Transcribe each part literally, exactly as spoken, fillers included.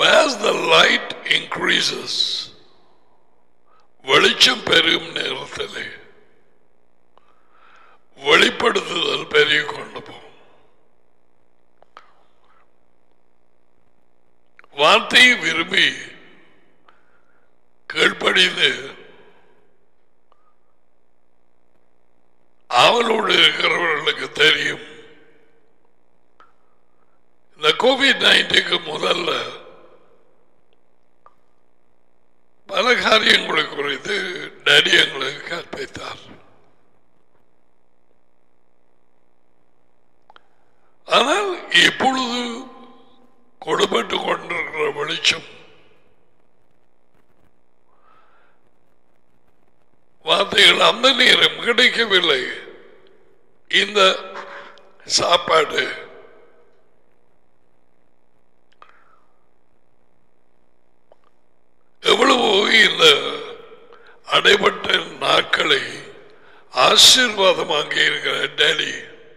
as the light increases, வெளிச்சம் பெருகும் நேரத்திலே வெளிப்படுத்துதல் பெருகிக் கொண்டு போகும். வார்த்தையை விரும்பி கீழ்ப்படிந்து அவளோடு இருக்கிறவர்களுக்கு தெரியும். இந்த கோவிட் நைன்டீனுக்கு முதல்ல பல காரியங்களை குறித்து டேடி எங்களுக்கு கற்பித்தார். ஆனால் இப்பொழுது கொடுபட்டு கொண்டிருக்கிற வெளிச்சம் வார்த்தைகள் அந்த நேரம் கிடைக்கவில்லை. இந்த சாப்பாடு எவ்வளவோ இந்த அடைபட்ட நாட்களை ஆசீர்வாதமாக இருக்கிற டேடி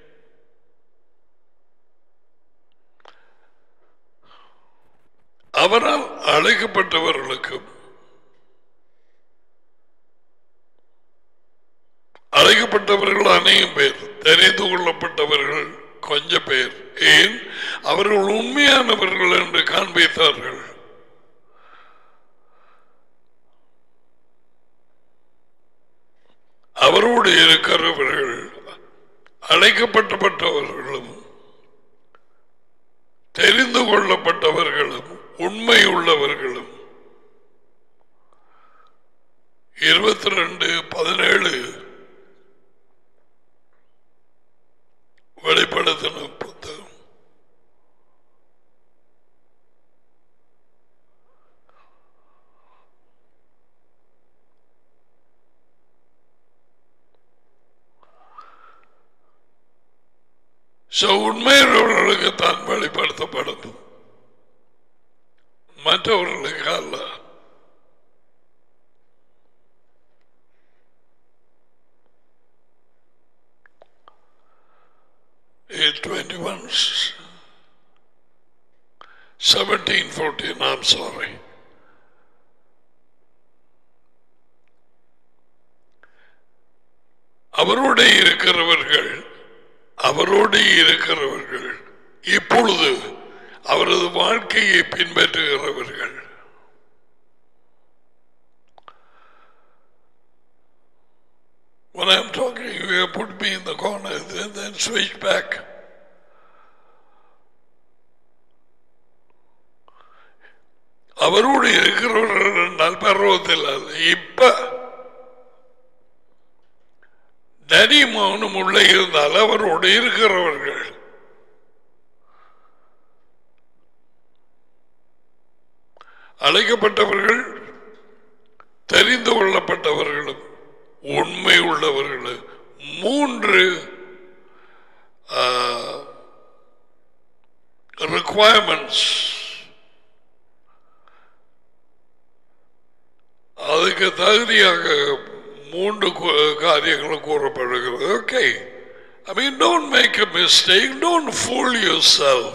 அவரால் அழைக்கப்பட்டவர்களுக்கும் அழைக்கப்பட்டவர்கள் அநேகம் பேர், தெரிந்து கொள்ளப்பட்டவர்கள் கொஞ்சம் பேர். ஏன் அவர்கள் உண்மையானவர்கள் என்று காண்பித்தார்கள். அவரோடு இருக்கிறவர்கள் அழைக்கப்பட்டவர்களும் தெரிந்து கொள்ளப்பட்டவர்களும் உண்மை உள்ளவர்களும் இருபத்தி ரெண்டு பதினேழு வெளிப்படுத்தின புத்தகம். உண்மையுள்ளவர்களுக்கு தான் வெளிப்படுத்தப்படும், மற்றவர்களுக்கு அல்ல. twenty-one seventeen fourteen I'm sorry. அவரோடு இருக்கிறவர்கள் அவரோடு இருக்கிறவர்கள் இப்பொழுது அவரது வாழ்க்கையை பின்பற்றுகிறவர்கள். When I'm talking, you have put me in the corner and then switch back. அவரோடு இருக்கிறவர்கள் என்றால் பருவத்தில் அல்ல, இப்ப தனி மௌனம் உள்ள இருந்தால் அவரோடு இருக்கிறவர்கள். அழைக்கப்பட்டவர்கள் தெரிந்து கொள்ளப்பட்டவர்களும் உண்மை உள்ளவர்கள். மூன்று ரிக்வயர்மெண்ட்ஸ் அதுக்கு தகுதியாக மூன்று காரியங்களும் கூறப்படுகிறது. Okay, I mean, don't make a mistake, don't fool yourself.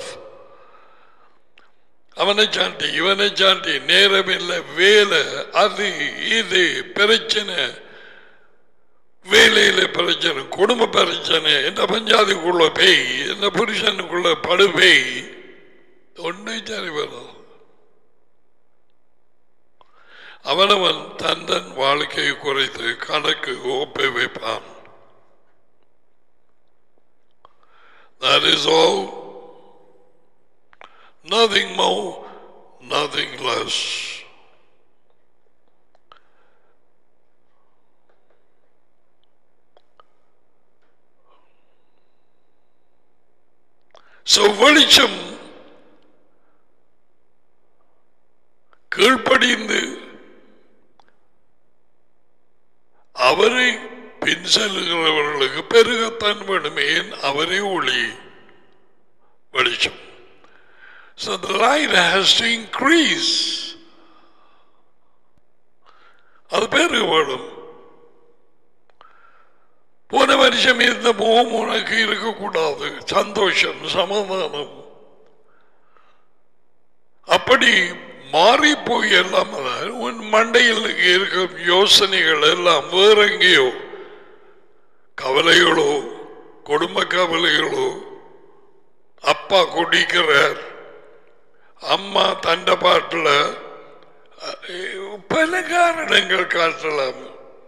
அவனை சாண்டி இவனை சாண்டி நேரம் இல்லை, வேலை அது இது பிரச்சனை, வேலையில பிரச்சனை, குடும்ப பிரச்சனை, என்ன பஞ்சாதிக்குள்ள பேய், என்ன புருஷனுக்குள்ள படு பேய், ஒன்றை சரி வரும். அவனவன் தன் தன் வாழ்க்கையை குறைத்து கணக்கு ஒப்பை வைப்பான். That is all. Nothing more, nothing less. So வெளிச்சம் கீழ்ப்படிந்து அவரை பின் செல்லுகிறவர்களுக்கு பெருகத்தான் வேண்டுமே, அவரே ஒளி வெளிச்சம். So the light has to increase. அது பெருக வேணும். போன வருஷம் இருந்த மோகம் உனக்கு இருக்கக்கூடாது. சந்தோஷம், சமாதானம் அப்படி மாறி போய் எல்லாம் உன் மண்டையில் இருக்கும் யோசனைகள் எல்லாம் வேற எங்கேயோ, கவலைகளோ குடும்ப கவலைகளோ, அப்பா குடிக்கிறார், அம்மா தண்ட பாட்டில், பல காரணங்கள் காட்டலாம்.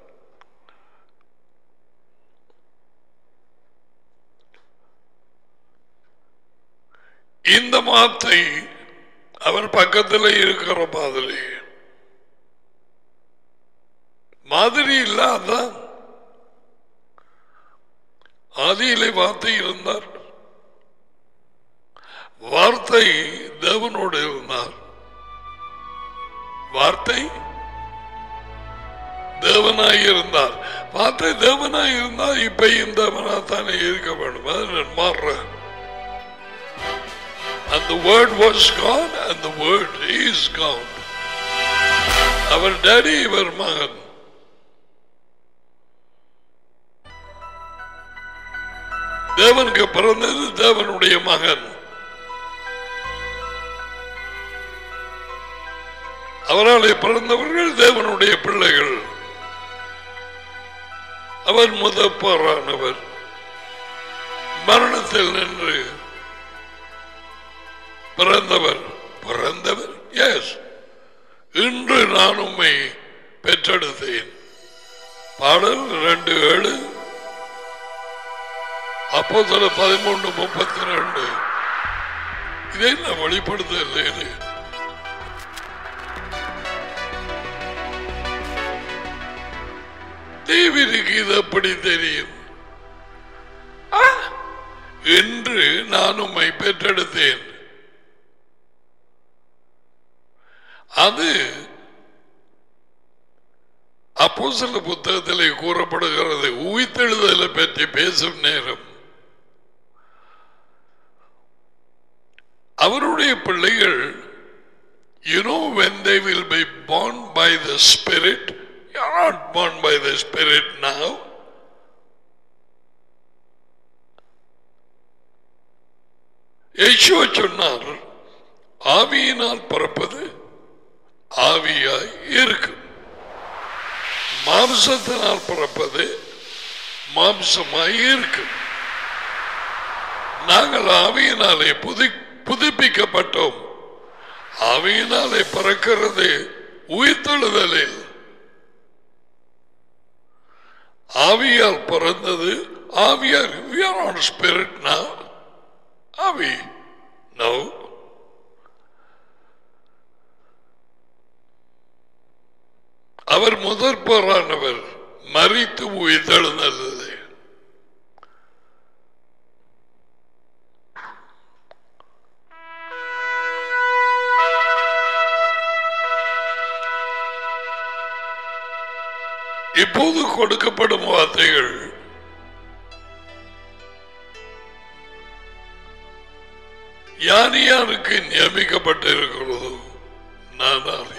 இந்த வார்த்தை அவர் பக்கத்தில் இருக்கிற மாதிரி மாதிரி இல்லாத ஆதியிலே வார்த்தை இருந்தார், வார்த்தை தேவனோடு இருந்தார், வார்த்தை தேவனாய் இருந்தார், வார்த்தை தேவனாய் இருந்தார். இப்பயும் தேவனா தானே இருக்க வேண்டும், அது மாறுற. And the word was God and the word is God. அவர் டாடி இவர் மகன். தேவனுக்கு பிறந்தது தேவனுடைய மகன். அவராலே பிறந்தவர்கள் தேவனுடைய பிள்ளைகள். அவர் முதற்போரானவர், மரணத்தில் நின்று பிறந்தவர். பிறந்தவர் எஸ். இன்று நான் உம்மை பெற்றெடுத்தேன். பாடல் ரெண்டு ஏழு, அப்போஸ்தலர் பதிமூன்று முப்பத்தி ரெண்டு. இதை நான் வெளிப்படுத்தல. தேவனுக்கு இது எப்படி தெரியும்? என்று நான் உம்மை பெற்றெடுத்தேன். அது அப்போஸ்தலர் புத்தகத்திலே கூறப்படுகிறது. உயிர்த்தெழுதலை பற்றி பேசும் நேரம் அவருடைய பிள்ளைகள், you know, when they will be born by the Spirit, you are not born by the Spirit now. இயேசு சொன்னார், ஆவியினால் பிறப்பது ஆவியாய் இருக்கும், மாம்சத்தினால் பிறப்பது மாம்சமாய் இருக்கும். நாங்கள் ஆவியினாலே புதி புதுப்பிக்கப்பட்டோம். ஆவியினாலே பிறக்கிறது உயிர்த்தெழுதலில். ஆவியால் பிறந்தது ஆவியார். we are on spirit now. ஆவி no. அவர் முதற்போரானவர், மரித்து உயிர்த்தெழுந்தது. இப்போது கொடுக்கப்படும் வார்த்தைகள் யார் யாருக்கு நியமிக்கப்பட்டிருக்கிறதோ நான் அறியேன்.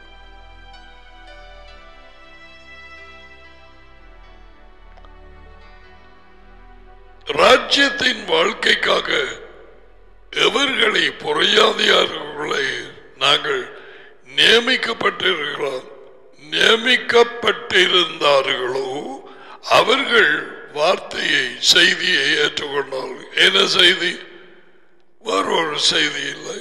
ராஜ்யத்தின் வாழ்க்கைக்காக எவர்களை புறையாதியார்களை நாங்கள் நியமிக்கப்பட்டிருக்கிறோம் நியமிக்கப்பட்டிருந்தார்களோ அவர்கள் வார்த்தையை செய்தியை ஏற்றுக்கொண்டார்கள். என்ன செய்தி? வேறொரு செய்தி இல்லை,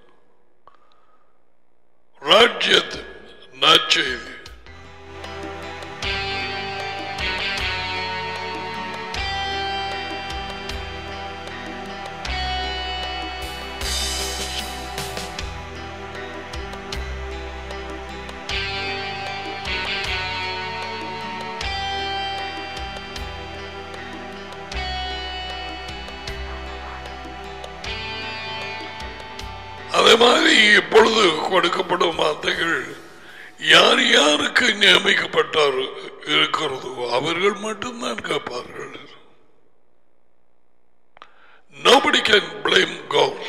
ராஜ்யத்தின் நற்செய்தி. அதே மாதிரி இப்பொழுது கொடுக்கப்படும் வார்த்தைகள் யார் யாருக்கு நியமிக்கப்பட்டார் இருக்கிறதோ அவர்கள் மட்டும்தான் கேட்பார்கள். Nobody can blame God.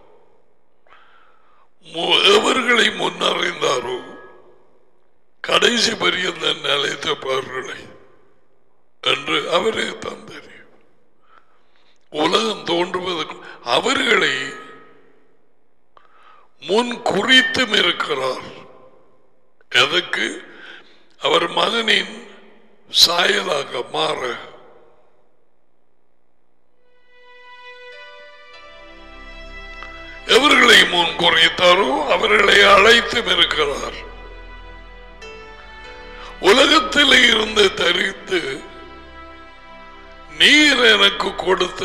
எவர்களை முன்னறிந்தாரோ கடைசி பரியந்த நிலைத்தப்பார்களை என்று அவரே தான் தெரியும். உலகம் தோன்றுவதற்கு அவர்களை முன் குறித்தும் இருக்கிறார். எதற்கு? அவர் மகனின் சாயலாக மாற. எவர்களை முன் குறித்தாரோ அவர்களை அழைத்தும் இருக்கிறார். உலகத்தில் இருந்து தரித்து நீர் எனக்கு கொடுத்த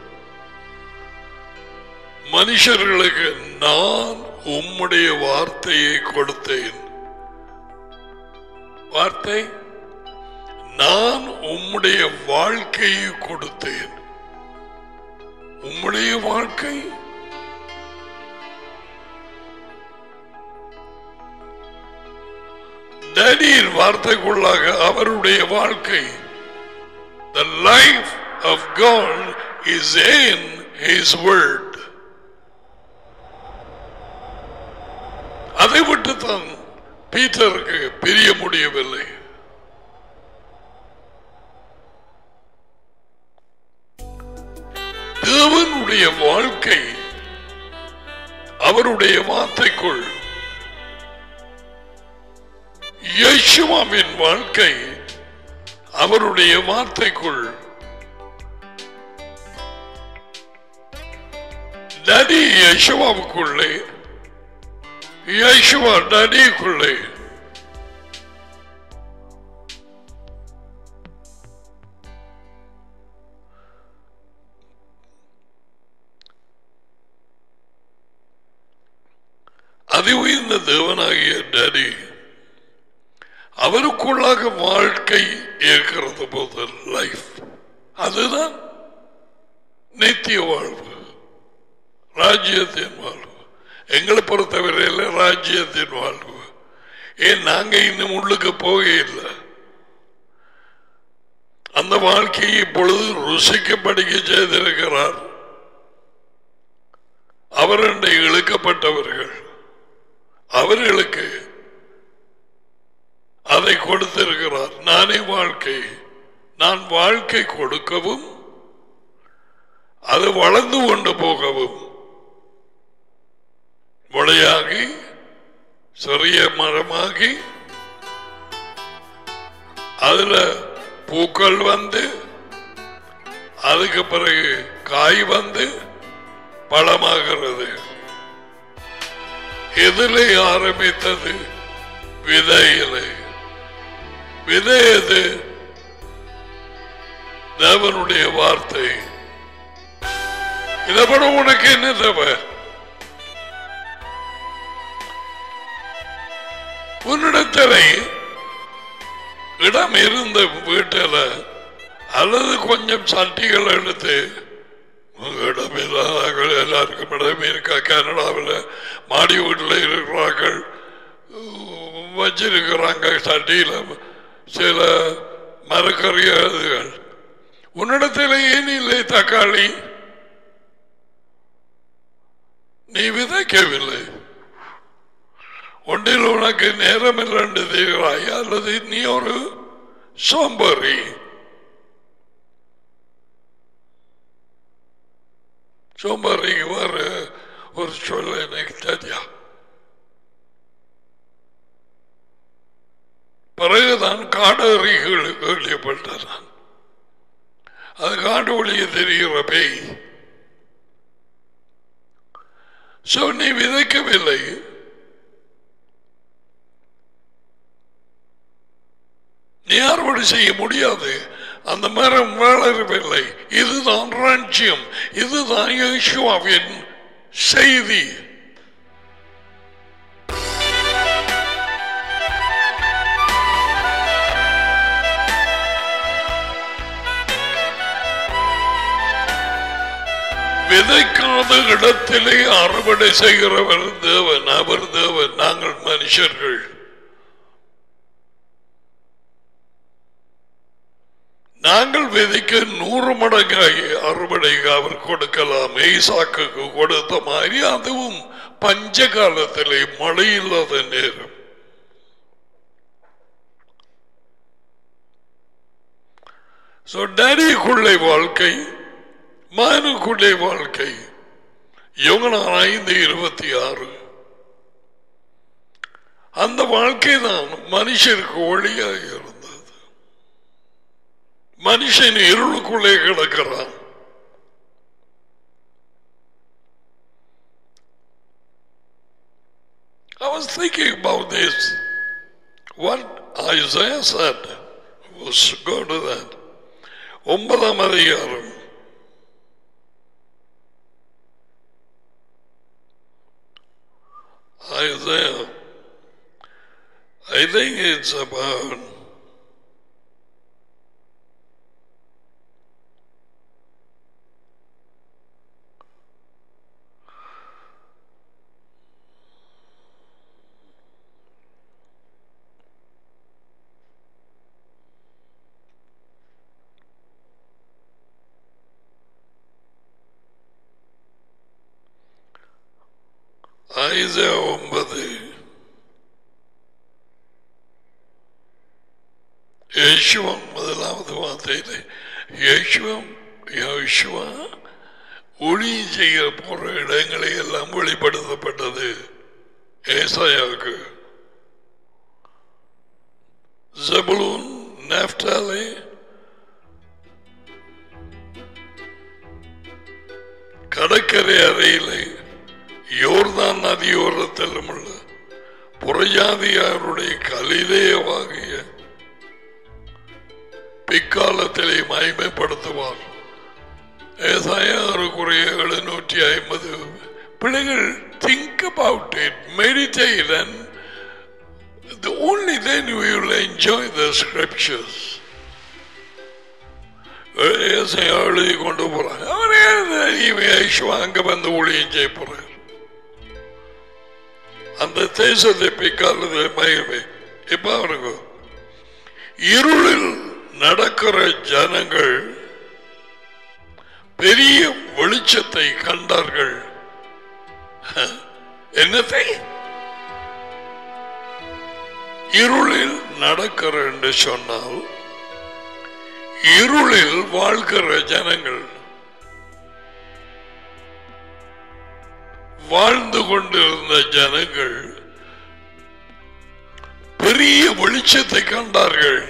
மனுஷர்களுக்கு நான் உம்முடைய வார்த்தையை கொடுத்தேன். வார்த்தை, நான் உம்முடைய வாழ்க்கையை கொடுத்தேன். உம்முடைய வாழ்க்கை டேடியின் வார்த்தைக்குள்ளாக அவருடைய வாழ்க்கை. The life of God is in His word. அதை விட்டு தான் பீட்டருக்கு பிரிய முடியவில்லை. தேவனுடைய வாழ்க்கை அவருடைய வார்த்தைக்குள், இயேசுவின் வாழ்க்கை அவருடைய வார்த்தைக்குள், டேடி இயேசுவுக்குள்ளே, இயேசுவா டேடிக்குள்ளே. அதி உயர்ந்த தேவனாகிய டேடி அவருக்குள்ளாக வாழ்க்கை இருக்கிறது போது லைஃப், அதுதான் நித்திய வாழ்வு, ராஜ்யத்தின் வாழ்வு. எங்களை பொறுத்தவரையில் ராஜ்யத்தின் வாழ்வு. ஏன் நாங்க இன்னும் உள்ளுக்கு போக இல்லை. அந்த வாழ்க்கையை இப்பொழுது ருசிக்கப்படிக்க செய்திருக்கிறார். அவருடைய இழுக்கப்பட்டவர்கள் அவர்களுக்கு அதை கொடுத்திருக்கிறார். நானே வாழ்க்கை, நான் வாழ்க்கை கொடுக்கவும் அது வளர்ந்து கொண்டு போகவும், முளையாகி சிறிய மரமாகி அதுல பூக்கள் வந்து அதுக்கு பிறகு காய் வந்து பழமாகிறது. எதிலே ஆரம்பித்தது? விதையிலே. விதை எது? தேவனுடைய வார்த்தை. இதை விட உனக்கு என்ன தேவை? உன்னிடத்திலே இடம் இருந்த வீட்டில் அல்லது கொஞ்சம் சட்டிகள் எடுத்து, இடம் இல்லாத எல்லாருக்கும் இடமே இருக்கா? கனடாவில் மாடி வீட்டில் இருக்கிறார்கள், வச்சிருக்கிறாங்க சட்டியில் சில மரக்கறிகள். உன்னிடத்தில் ஏன் இல்லை தக்காளி? நீ விதைக்கவில்லை. ஒன்றில் உனக்கு நேரம் இல்லை தெரிகிறாய், அல்லது நீ ஒரு சோம்பேறி. சோம்பேறிக்கு வர ஒரு சொல்ல எனக்கு தெரியா. பிறகுதான் காடறிகள் கேள்விப்பட்டான். அது காடு ஒளிய தெரிகிற பேய். சோ நீ விதைக்கவில்லை. நீ அறுவடை செய்ய முடியாது. அந்த மரம் வளரவில்லை. இதுதான் ராஜ்யம், இதுதான் இயேசுவின் செய்தி. விதைக்காத இடத்திலே அறுவடை செய்கிறவர் தேவன். அவர் தேவன், நாங்கள் மனுஷர்கள். நாங்கள் விதைக்க நூறு மடங்காகி அறுவடை அவர் கொடுக்கலாம். ஈசாக்கு கொடுத்த மாதிரி அதுவும் பஞ்ச காலத்திலே மழை இல்லாத நேரம். சோ டேடிக்குள்ளே வாழ்க்கை, மகனுக்குள்ளே வாழ்க்கை. யோகனான் ஐந்து இருபத்தி ஆறு. அந்த வாழ்க்கை தான் மனுஷருக்கு ஒளியாக இருந்தது. மனுஷன் இருளுக்குள்ளே கிடக்கிறான். I was thinking about this. What Isaiah said was go to that. ஒன்பதாம் அதிகாரம் Isaiah, I think it's about Isaiah ஒன்பது யேசுவா முதலாவது வார்த்தையிலே யேசுவா யேசுவா ஒளி செய்ய போற இடங்களை எல்லாம் வெளிப்படுத்தப்பட்டது ஏசாயாவுக்கு. ஜெபுலூன், நப்தலி, கடற்கரை அறையிலே யோர்தான் நதியோரத்திலும் உள்ள புறஜாதியாருடைய கலிலேயவாகிய பிற்காலத்திலே மகிமைப்படுத்துவார். ஏசாயாவுக்குரிய எழுநூற்றி ஐம்பது பிள்ளைகள் think about it, meditate, and the only then we will enjoy the scriptures. எழுதி கொண்டு போறாங்க. அவரே அங்க வந்து ஊழியம் செய்ய போறார். அந்த தேசத்தை பிற்காலத்தை மகிமை. இப்ப அவருக்கு இருளில் நடக்கிற ஜனங்கள் பெரிய வெளிச்சத்தை கண்டார்கள். என்னத்தை இருளில் நடக்கிற என்று சொன்னால் இருளில் வாழ்கிற ஜனங்கள், வாழ்ந்து கொண்டிருந்த ஜனங்கள் பெரிய வெளிச்சத்தை கண்டார்கள்.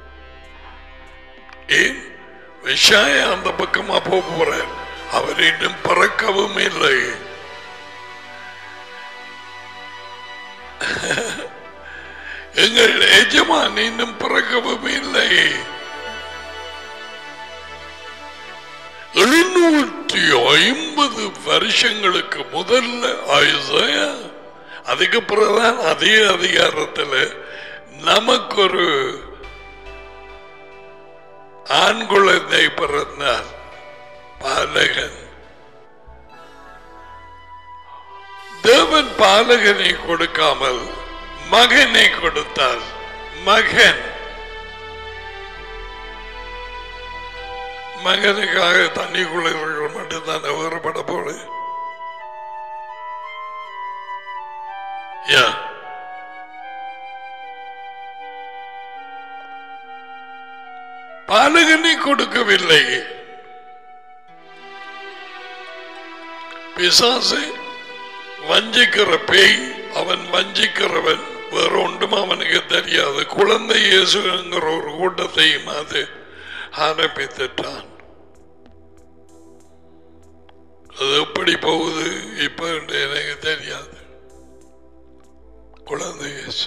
ஏன் விஷய அந்த பக்கமா போற அவர் இன்னும் பறக்கவும் இல்லை. எங்கள் எஜமான் இன்னும் பறக்கவும் இல்லை. எழுநூற்றி ஐம்பது வருஷங்களுக்கு முதல்ல ஐசாயா, அதுக்கு பிறகுதான் அதே அதிகாரத்தில் நமக்கு ஒரு ஆண் குழந்தை பிறந்தார், பாலகன். தேவன் பாலகனை கொடுக்காமல் மகனை கொடுத்தார். மகன் மகனுக்காக தண்ணிக்குள்ள மட்டும்தான் வேறுபட போல. பாலகனை கொடுக்கவில்லை. பிசாசை வஞ்சிக்கிற பேய், அவன் வஞ்சிக்கிறவன், வேற ஒன்றும் அவனுக்கு தெரியாது. குழந்தை இயேசுங்கிற ஒரு கூட்டத்தையும் அது ஆரம்பித்துட்டான். அது எப்படி போகுது இப்ப எனக்கு தெரியாது. குழந்தை இயேசு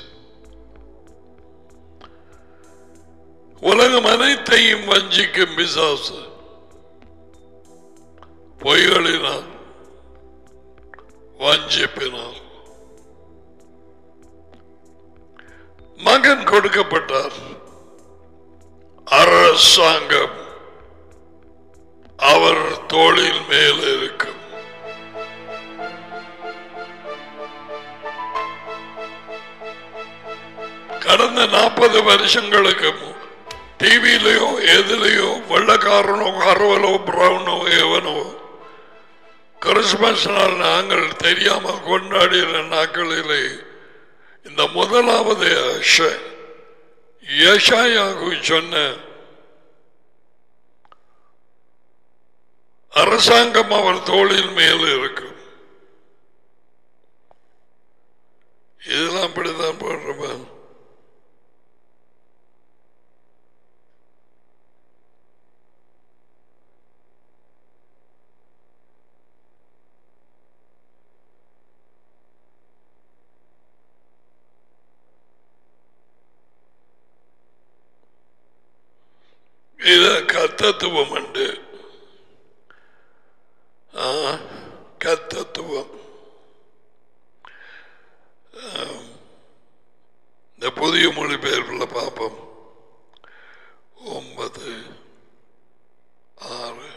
உலகம் அனைத்தையும் வஞ்சிக்கும் பிசாசு. பொய்களினால், வஞ்சிப்பினால் மகன் கொடுக்கப்பட்டார். அரசாங்கம் அவர் தோளில் மேல் இருக்கும். கடந்த நாற்பது வருஷங்களுக்கு டிவியிலையோ எதிலையோ வெள்ளக்காரனோ கருவலோ பிரவுனோ எவனோ கிறிஸ்துமஸ் நாள் நாங்கள் தெரியாமல் கொண்டாடின நாட்களிலே இந்த முதலாவது யெஷாயாவு சொன்ன அரசாங்கம் அவர் தோளில் மேல் இருக்கும். இதெல்லாம் எல்லாம் அப்படித்தான் போடுறேன். இத கத்தத்துவம் உண்டு. கத்தத்துவம் இந்த புதிய மொழிபெயர்ப்புல பார்ப்போம். ஒன்பது ஆறு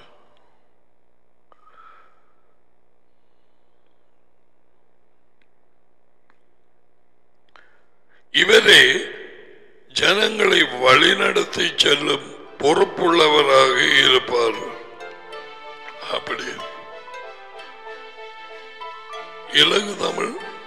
இவரே ஜனங்களை வழிநடத்தி செல்லும் பொறுப்புள்ளவராக இருப்பார். அப்படி இலங்கு தமிழ்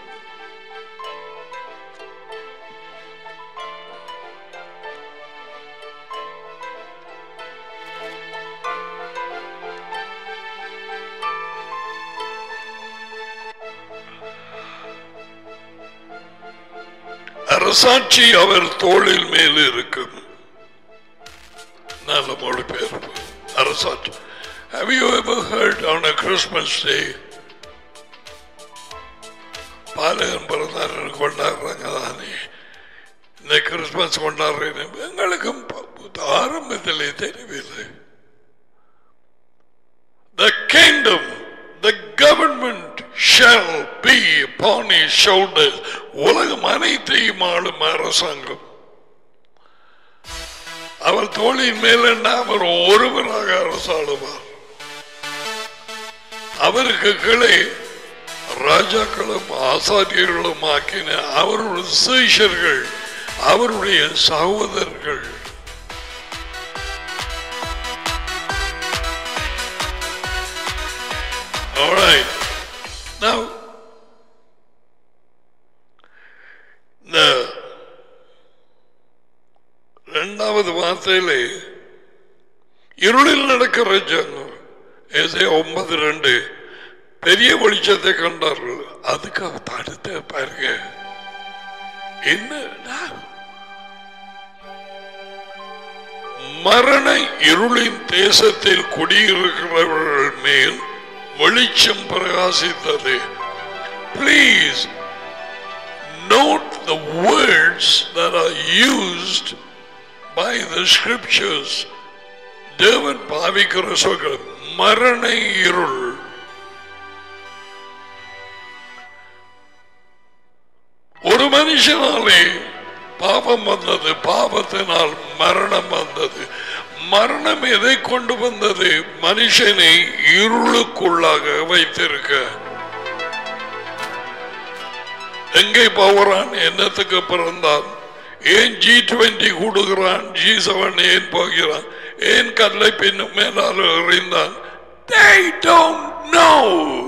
அரசாட்சி அவர் தோளில் மேல் இருக்கும். நல்ல மொழிபெயர்ப்பு. அரசாட்சி. Have you ever heard on a Christmas day பாலகன் பிறந்தார் கொண்டாடுறாங்க தானே, இந்த கிறிஸ்துமஸ் கொண்டாடுறேன். எங்களுக்கும் ஆரம்பத்திலே தெரியவில்லை. The kingdom, the government shall be upon his shoulders. உலகம் அனைத்தையும் ஆளும் அரசாங்கம் அவர் தோளின் மேல் அவர் ஒருவராக அரசாளுவார். அவருக்கு கீழே ராஜாக்களும் ஆசாரியர்களும் ஆக்கின அவருடைய சீஷர்கள், அவருடைய சகோதரர்கள். Alright. Now, இந்த இரண்டாவது வார்த்தையிலே இருளில் நடக்கிற ஜனம் ஒன்பது ரெண்டு பெரிய வெளிச்சத்தை கண்டார்கள். அதுக்கு தடுத்த பாருங்க என்ன மரண இருளின் தேசத்தில் குடியிருக்கிறவர்கள் மேல் வெளிச்சம் பிரகாசித்தது. Please note the words that are used by the scriptures. தேவன் பாவிக்கிற சொற்கள் மரண இருள். ஒரு மனுஷனாலே பாவம் வந்தது, பாவத்தினால் மரணம் வந்தது. மரணம் எதை கொண்டு வந்தது? மனுஷனை இருளுக்குள்ளாக வைத்திருக்க. எங்கே போகிறான்? என்னத்துக்கு பிறந்தான்? ஏன் ஜி டுவெண்டி கொடுக்கிறான்? ஜி செவன் ஏன் போகிறான்? ஏன் கல்லை பின்னும் மேலால் எறிந்தான்? They don't know.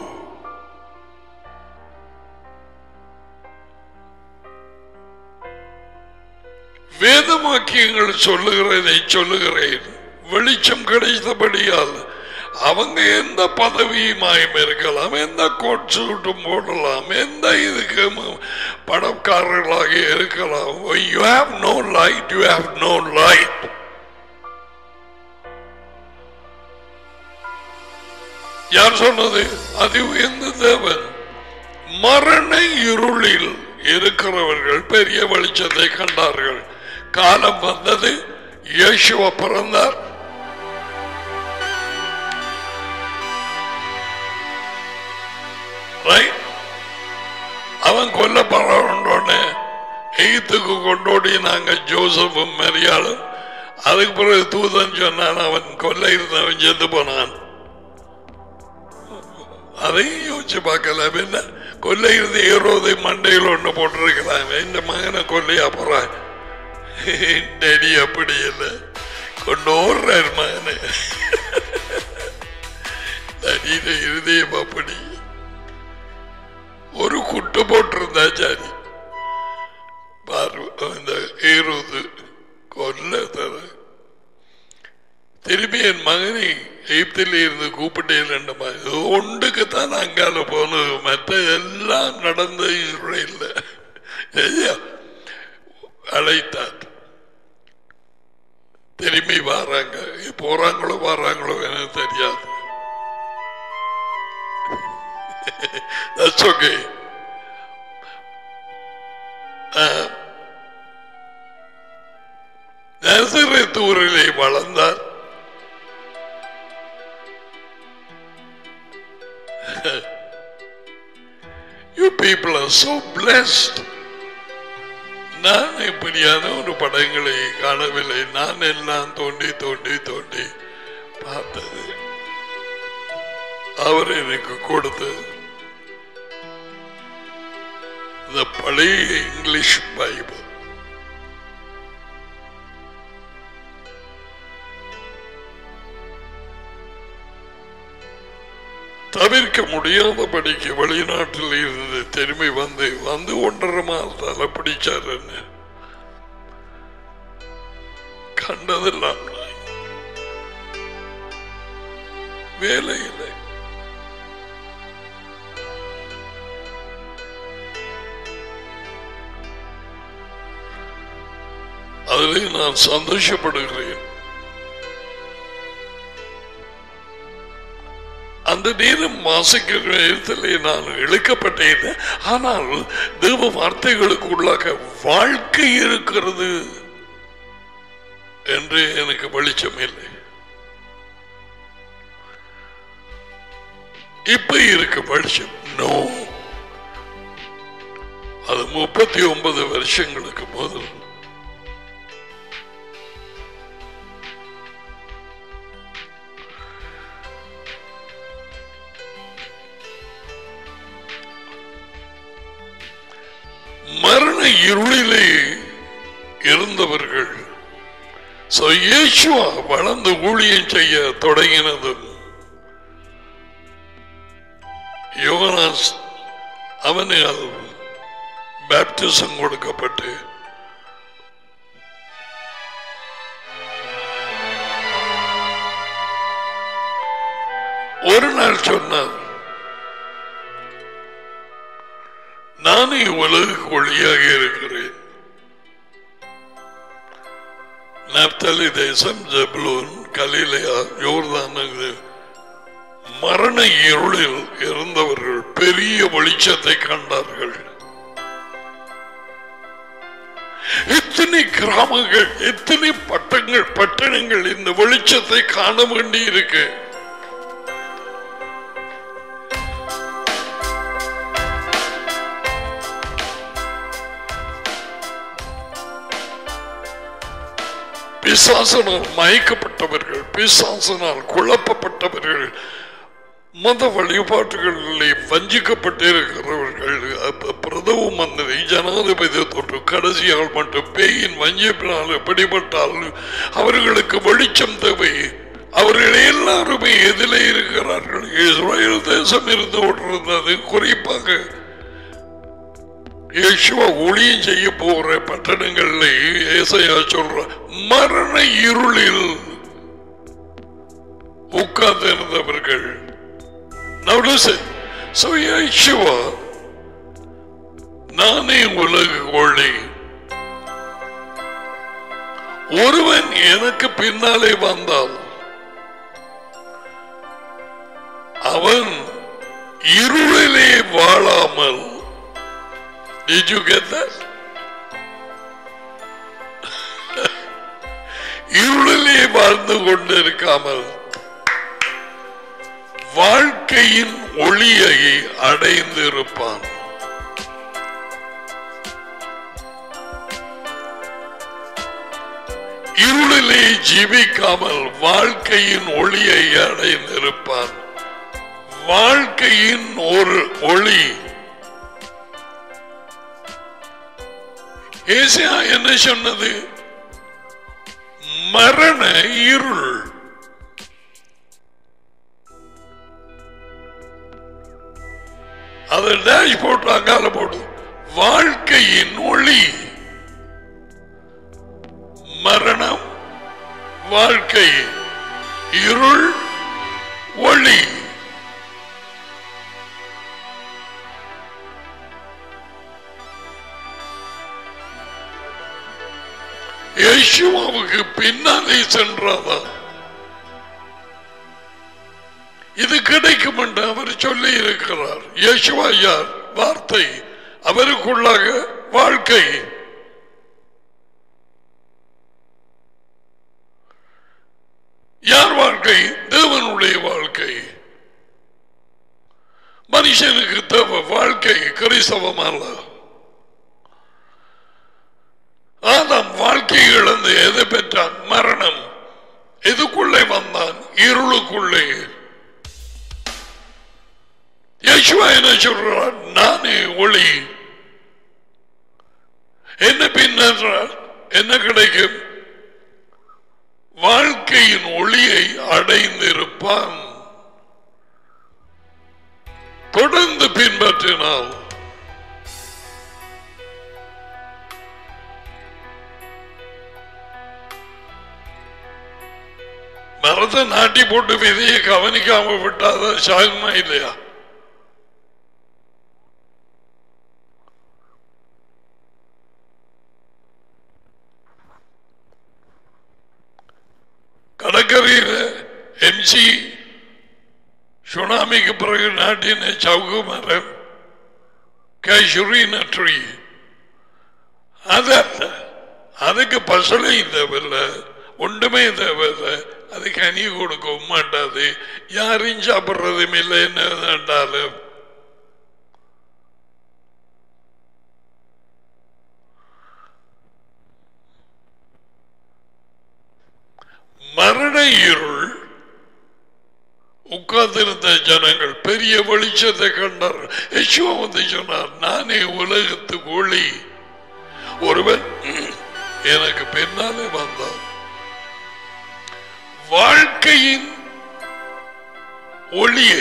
வேதவாக்கியங்கள் சொல்லுகிறதை சொல்லுகிறேன். வெளிச்சம் கிடைத்தபடியால் அவங்க எந்த பதவியுமாயும் இருக்கலாம், எந்த கோட் சூட்டும் போடலாம், எந்த இதுக்கு பணக்காரர்களாக இருக்கலாம். You have no light, you have no light. யார் சொன்னது? அது எந்த தேவன்? மரண இருளில் இருக்கிறவர்கள் பெரிய வெளிச்சத்தை கண்டார்கள். காலம் வந்தது, இயேசுவ பிறந்தார். அவன் கொல்லப்படோன்னு எகிப்துக்கு கொண்டோடி நாங்க ஜோசப்பும் மரியாளும். அதுக்கு பிறகு தூதன் சொன்னான் அவன் கொல்ல இருந்தவன் செத்து போனான். அதையும் யோசிச்சு பார்க்கல. என்ன கொல்ல இருந்து ஏறோதை மண்டையில் ஒண்ணு போட்டிருக்கிறான். இந்த மகனை கொல்லையா போறான். டேடி அப்படி இல்லை, கொண்டு ஓடுறார் மகனை. தடியில இருதயம் அப்படி ஒரு குட்டு போட்டிருந்தா சாரி இந்த ஏறுது கொல்ல தர. திரும்பி என் மகனை எகிப்தில் இருந்து கூப்பிட்டேன். ஒன்றுக்குத்தான் அங்கால போனது, மற்ற எல்லாம் நடந்த இல்லை. அழைத்தார். திரும்பி வராங்க, போறாங்களோ வராங்களோ எனக்கு தெரியாது. That's okay. நசரேத் ஊரிலே வளர்ந்தார். You people are so blessed. நான் இப்படியான ஒரு படங்களை காணவில்லை. நான் எல்லாம் தோண்டி தோண்டி தோண்டி பார்த்தது அவர் எனக்கு கொடுத்து இந்த பழைய இங்கிலீஷ் பைபிள். தவிர்க்க முடியாதபடிக்கு வெளிநாட்டில் இருந்து திரும்பி வந்து வந்து ஒன்றரை மாதத்தால பிடிச்சார். கண்டதெல்லாம் வேலை இல்லை. அதில் நான் சந்தோஷப்படுகிறேன். அந்த நேரம் வாசிக்கிற நேரத்திலே நான் இழுக்கப்பட்டேன். ஆனால் தேவ வார்த்தைகளுக்கு உள்ளாக வாழ்க்கை இருக்கிறது என்று எனக்கு வெளிச்சம் இல்லை. இப்ப இருக்கு வெளிச்சம். நோ, அது முப்பத்தி ஒன்பது வருஷங்களுக்கு முதல். மரண இருளிலே இருந்தவர்கள் இயேசுவா வளர்ந்து ஊழியம் செய்ய தொடங்கினதும் யோகனான் அவனால் பேப்டிசம் கொடுக்கப்பட்டு ஒரு நாள் சொன்னார், நானே உலகுக்கு ஒளியாக இருக்கிறேன். நப்தலி தேசம், ஜெபுலூன், கலிலேயா, யோர்தான் மரண இருளில் இருந்தவர்கள் பெரிய வெளிச்சத்தை கண்டார்கள். எத்தனை கிராமங்கள், எத்தனை பட்டங்கள் பட்டணங்கள் இந்த வெளிச்சத்தை காண வேண்டி இருக்கு. பிசாசனால் மயக்கப்பட்டவர்கள், பிசாசனால் குழப்பப்பட்டவர்கள், மத வழிபாட்டுகளிலே வஞ்சிக்கப்பட்டிருக்கிறவர்கள், பிரதம மந்திரி, ஜனாதிபதி தொற்று கடைசியால் மட்டும் பேயின் வஞ்சிப்பினால் பிடிபட்டால் அவர்களுக்கு வெளிச்சம் தேவை. அவர்கள் எல்லாருமே எதிலே இருக்கிறார்கள்? இஸ்ரேல் தேசம் இருந்து கொண்டிருந்தது. குறிப்பாக இயேசுவா ஊழியம் செய்ய போற பட்டணங்கள்ல ஏசாயா சொல்ற மரண இருளில் உட்கார்ந்திருந்தவர்கள். நானே உலகு ஒளி, ஒருவன் எனக்கு பின்னாலே வந்தால் அவன் இருளிலே வாழாமல். Did you get that? இருளிலே வாழ்ந்து கொண்டிருக்காமல் வாழ்க்கையின் ஒளியை அடைந்திருப்பான். இருளிலே ஜீவிக்காமல் வாழ்க்கையின் ஒளியை அடைந்திருப்பான். வாழ்க்கையின் ஒரு ஒளி. ஏசாயா என்ன சொன்னது? மரண இருள். அதை டேஷ் போட்டு அங்கால போடு. வாழ்க்கையின் ஒளி. மரணம் வாழ்க்கை, இருள் ஒளி. யேசுவுக்கு பின்னாலே சென்றாதான் இது கிடைக்கும் என்று அவர் சொல்லி இருக்கிறார். யேசுவா யார்? வார்த்தை. அவருக்குள்ளாக வாழ்க்கை. யார் வாழ்க்கை? தேவனுடைய வாழ்க்கை. மனுஷனுக்கு தேவை வாழ்க்கை, கிறிஸ்தவம் அல்ல. ஆதாம் வாழ்க்கை இழந்து எதை பெற்றான்? மரணம். எதுக்குள்ளே வந்தான்? இருளுக்குள்ளே. யேசுவா என்ன சொல்றார்? நானே ஒளி. என்ன பின்னால் என்ன கிடைக்கும்? வாழ்க்கையின் ஒளியை அடைந்திருப்பான். தொடர்ந்து பின்பற்றினால் மரத்தை நாட்டி போட்டு விதையை கவனிக்காம விட்டாத சாகுமா இல்லையா? கடற்கரையில் எம்சி சுனாமிக்கு பிறகு நாட்டின சவுக்கு மரம், கேஷுரின ட்ரீ, அதல்ல. அதுக்கு பசலையும் தேவையில்லை, ஒன்றுமே தேவையில்லை. அது கனி கொடுக்கவும் மாட்டாது, யாரையும் சாப்பிட்றதும் இல்லை. என்னண்டாலும் மரண இருள் உட்கார்ந்திருந்த ஜனங்கள் பெரிய வெளிச்சத்தை கண்டார். யேசுவா வந்து சொன்னார், நானே உலகத்துக்கு ஒளி. ஒருவன் எனக்கு பின்னாலே வந்தான். வாழ்க்கையின் ஒளியை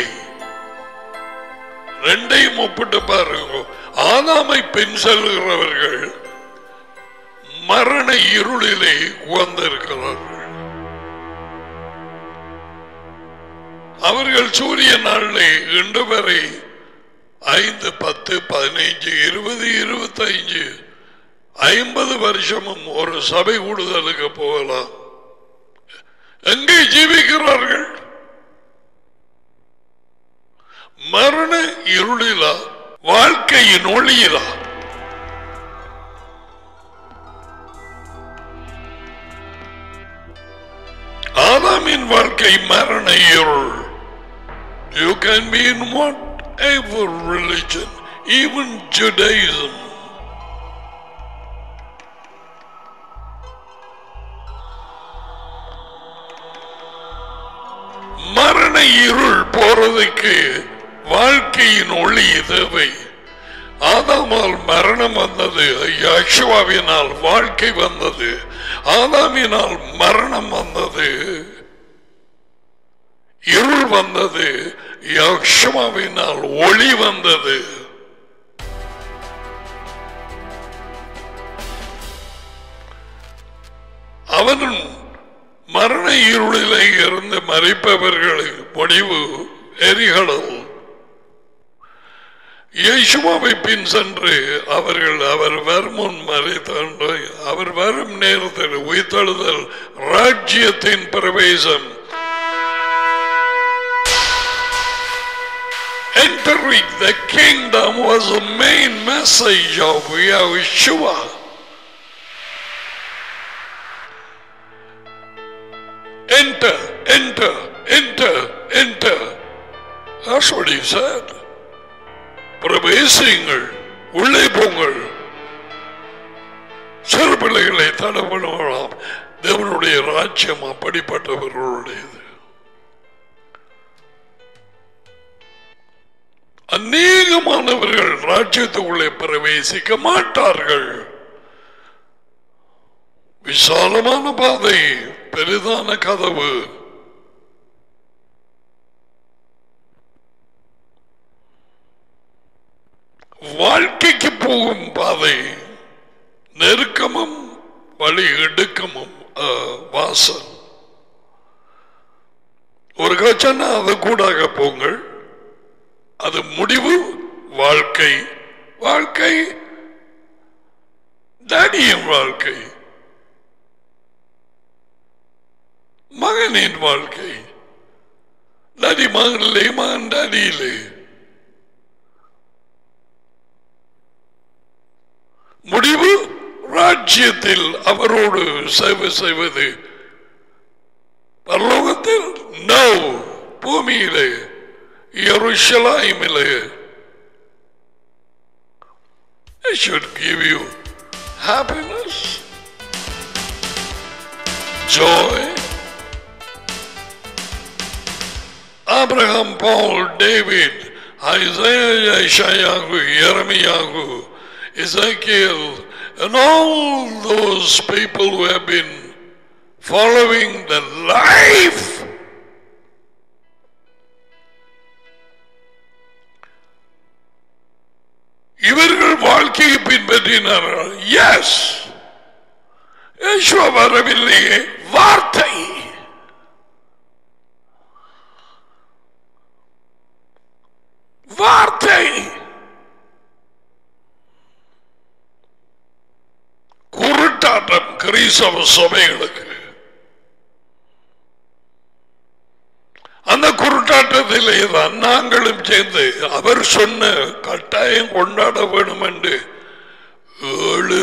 ரெண்டையும் ஒப்பிட்டு பாருங்க. ஆதாமை பின் செல்கிறவர்கள் மரண இருளிலே உட்கார்ந்திருக்கிறார்கள். அவர்கள் சூரிய நாளிலே இன்று வரை ஐந்து பத்து பதினைஞ்சு இருபது இருபத்தி ஐந்து ஐம்பது வருஷமும் ஒரு சபை கூடுதலுக்கு போகலாம். எங்கே ஜீவிக்கிறார்கள்? மரண இருளிலா? வாழ்க்கையின் ஒளியிலா? ஆதாமின் வாழ்க்கை மரண இருள். You can be in whatever religion, even Judaism. மரண இருள் போறதுக்கு வாழ்க்கையின் ஒளி தேவை. ஆதாமால் மரணம் வந்தது, யெகோவாவினால் வாழ்க்கை வந்தது. ஆதாமினால் மரணம் வந்தது, இருள் வந்தது. யெகோவாவினால் ஒளி வந்தது. அவனும் மரண இருளிலே இருந்து மறைப்பவர்களுக்கு முடிவு எரிகளவு. யேசுவாவை பின் சென்று அவர்கள் அவர் வரும் மறைத்தாண்டு அவர் வரும் நேரத்தில் உயிர்த்தெழுதல் ராஜ்யத்தின் பிரவேசம். Entering the kingdom was the main message of Yeshua. Enter, enter, enter, enter. That's what he said. பிரவேசிங்கள், உள்ளே போங்கள். சிறு பிள்ளைகளை தடப்படலாம். தேவனுடைய ராஜ்யம் அப்படிப்பட்டவர்களுடையது. அநேகமானவர்கள் ராஜ்யத்துக்குள்ளே பிரவேசிக்க மாட்டார்கள். விசாலமான பாதை, பெரிதான கதவு. வாழ்க்கைக்கு போகும் பாதை நெருக்கமும் வழி இடுக்கமும் வாசல். ஒரு கச்சனா அது கூடாக போங்கள். அது முடிவு வாழ்க்கை. வாழ்க்கை தாடியும் வாழ்க்கை. மகனின் வாழ்க்கை நடி மகனிலே மகன் அடியிலே முடிவு ராஜ்யத்தில் அவரோடு சேவை செய்வது. பரலோகத்தில் நோ, பூமியிலே எருசலேமிலே. It should give you happiness, joy. Abraham, Paul, David, Isaiah, Isaiah, Jeremiah, Ezekiel, and all those people who have been following the life இவர்கள் வாழ்க்கையை பின்பற்றினார்கள். எஸ், யேசுவா வரவில்லையே, வார்த்தை. வார்த்தை குருட்டாட்டம் கிறிஸ்தவ சபைகளுக்கு. அந்த குருட்டாட்டத்திலே தான் நாங்களும் சேர்ந்து அவர் சொன்ன கட்டாயம் கொண்டாட வேண்டும் என்று ஏழு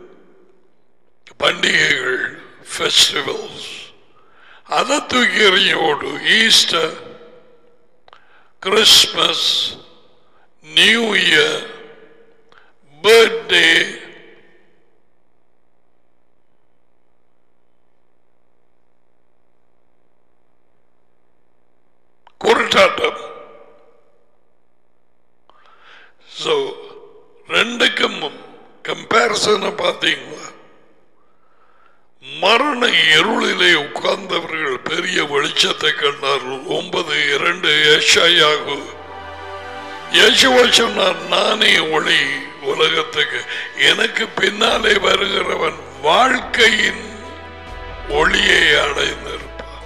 பண்டிகைகள், ஃபெஸ்டிவல்ஸ், அதை தூக்கி எறியோடு Easter, Christmas, new year, birthday, குருட்டாட்டம். சோ ரெண்டுக்கும் கம்பேரிசன் பார்த்தீங்களா? மரண இருளிலே உட்கார்ந்தவர்கள் பெரிய வெளிச்சத்தை கண்டார்கள். ஒன்பது இரண்டு ஏசாயாகு. யேசுவா சொன்னார், நானே ஒளி உலகத்துக்கு, எனக்கு பின்னாலே வருகிறவன் வாழ்க்கையின் ஒளியை அடைந்திருப்பான்.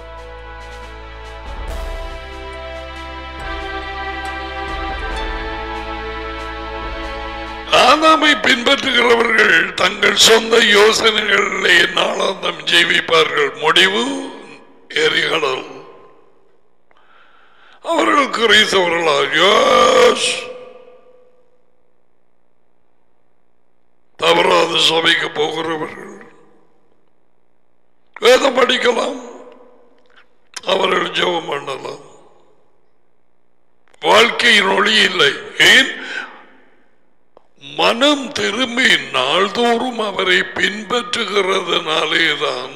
ஆதாமை பின்பற்றுகிறவர்கள் தங்கள் சொந்த யோசனைகளிலே நாளாந்தம் ஜீவிப்பார்கள். முடிவு எரிகடல். அவர்கள் கிறிஸ்தவர்களா? யோஸ், தவறாத சபைக்கு போகிறவர்கள் வேதம் படிக்கலாம், அவர்கள் ஜெபம் பண்ணலாம். வாழ்க்கையின் ஒளி இல்லை. ஏன்? மனம் திரும்பி நாள்தோறும் அவரை பின்பற்றுகிறதுனாலேதான்